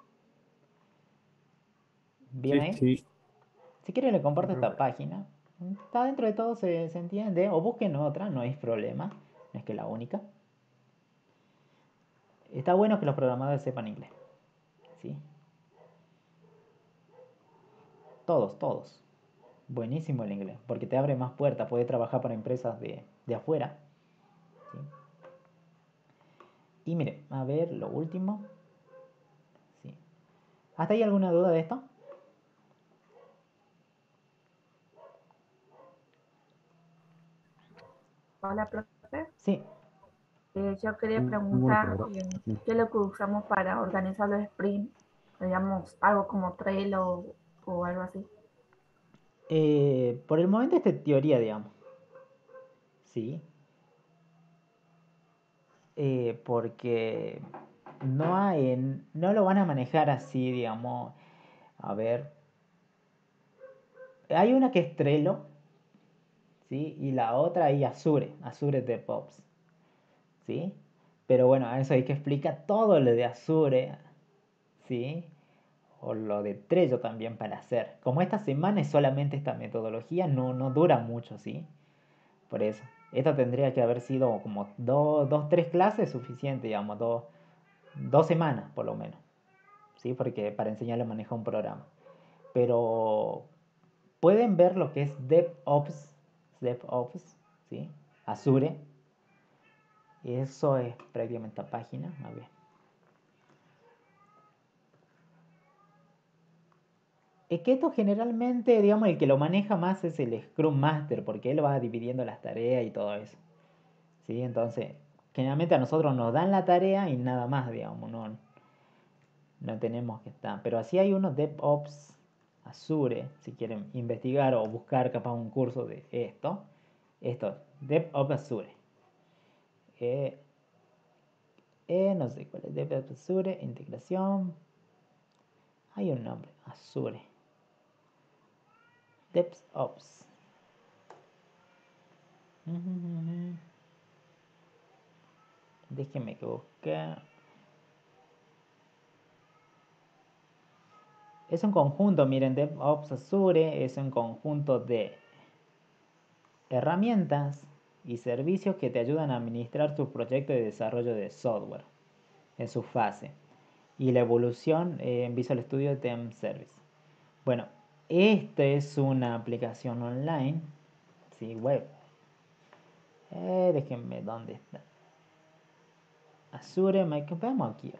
¿Bien Sí, ahí? sí. Si quieren le Sí, comparto esta profe. página. Está dentro de todo, se, se entiende. O busquen otra, no es problema. No es que la única. Está bueno que los programadores sepan inglés. ¿Sí? Todos, todos. Buenísimo el inglés. Porque te abre más puertas. Puedes trabajar para empresas de, de afuera. ¿Sí? Y mire, a ver, lo último. ¿Sí? ¿Hasta ahí alguna duda de esto? Hola, profe. Sí. Eh, yo quería Ninguno por preguntar ahora. eh, Sí. qué es lo que usamos para organizar los sprints, digamos, algo como Trello o algo así. Eh, por el momento esta es teoría, digamos. Sí. Eh, porque no hay, no lo van a manejar así, digamos. A ver. Hay una que es Trello, ¿sí? Y la otra hay Azure, Azure DevOps, ¿sí? Pero bueno, a eso hay que explicar todo lo de Azure, ¿sí? O lo de Trello también para hacer. Como esta semana es solamente esta metodología, no, no dura mucho, ¿sí? Por eso. Esto tendría que haber sido como dos, dos tres clases suficiente, digamos, dos, dos semanas por lo menos, ¿sí? Porque para enseñarle a manejar un programa. Pero pueden ver lo que es DevOps, DevOps, ¿sí? Azure. Eso es prácticamente la página. A ver. Es que esto generalmente, digamos, el que lo maneja más es el Scrum Master, porque él va dividiendo las tareas y todo eso. ¿Sí? Entonces, generalmente a nosotros nos dan la tarea y nada más, digamos, no, no tenemos que estar. Pero así hay unos DevOps Azure, si quieren investigar o buscar capaz un curso de esto. Esto, DevOps Azure. Eh, eh, no sé cuál es, DevOps Azure, integración. Hay un nombre, Azure. DevOps. Déjenme que busque. Es un conjunto, miren, DevOps Azure es un conjunto de herramientas y servicios que te ayudan a administrar tus proyectos de desarrollo de software en su fase y la evolución eh, en Visual Studio Team Service. Bueno, esta es una aplicación online, sí, web. Eh, déjenme, ¿dónde está? Azure, Microsoft, vamos aquí.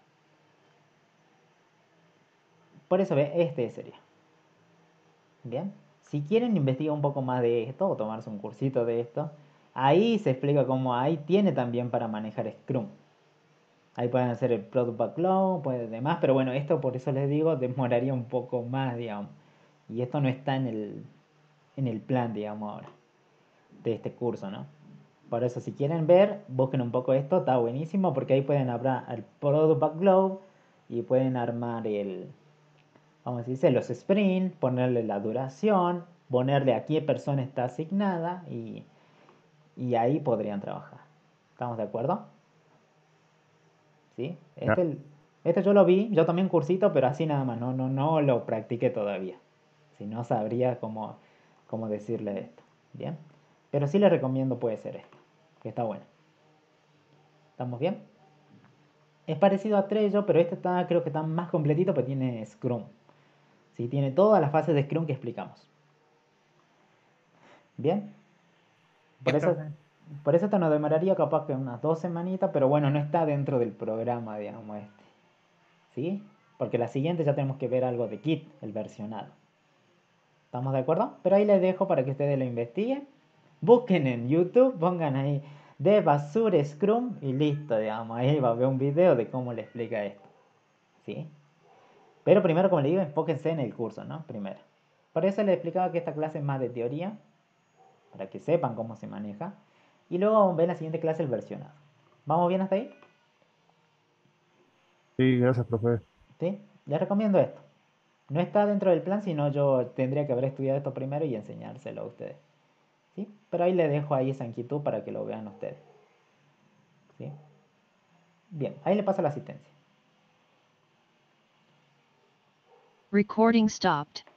Por eso ve, este sería. Bien. Si quieren investigar un poco más de esto o tomarse un cursito de esto, ahí se explica cómo ahí tiene también para manejar Scrum. Ahí pueden hacer el Product Backlog, pueden demás, pero bueno, esto por eso les digo, demoraría un poco más, digamos. Y esto no está en el, en el plan, digamos, ahora, de este curso, ¿no? Por eso, si quieren ver, busquen un poco esto, está buenísimo, porque ahí pueden abrir el Product Backlog y pueden armar el, vamos a decir, los sprints, ponerle la duración, ponerle a qué persona está asignada y, y ahí podrían trabajar. ¿Estamos de acuerdo? ¿Sí? Ya. Este, este yo lo vi, yo tomé un cursito, pero así nada más, no, no, no lo practiqué todavía. Si no sabría cómo, cómo decirle esto. ¿Bien? Pero sí les recomiendo puede ser esto, que está bueno. ¿Estamos bien? Es parecido a Trello, pero este está, creo que está más completito, pero tiene Scrum. ¿Sí? Tiene todas las fases de Scrum que explicamos. ¿Bien? Por Bien, eso, profe. por eso esto nos demoraría capaz que unas dos semanitas, pero bueno, no está dentro del programa, digamos, este. ¿Sí? Porque la siguiente ya tenemos que ver algo de Git, el versionado. ¿Estamos de acuerdo? Pero ahí les dejo para que ustedes lo investiguen. Busquen en YouTube, pongan ahí Dev Azure Scrum y listo, digamos. Ahí va a ver un video de cómo le explica esto. ¿Sí? Pero primero, como le digo, enfóquense en el curso, ¿no? Primero. Por eso les explicaba que esta clase es más de teoría, para que sepan cómo se maneja. Y luego ven la siguiente clase el versionado. ¿Vamos bien hasta ahí? Sí, gracias, profe. ¿Sí? Les recomiendo esto. No está dentro del plan, sino yo tendría que haber estudiado esto primero y enseñárselo a ustedes. ¿Sí? Pero ahí les dejo ahí esa inquietud para que lo vean ustedes. ¿Sí? Bien, ahí le paso la asistencia. Recording stopped.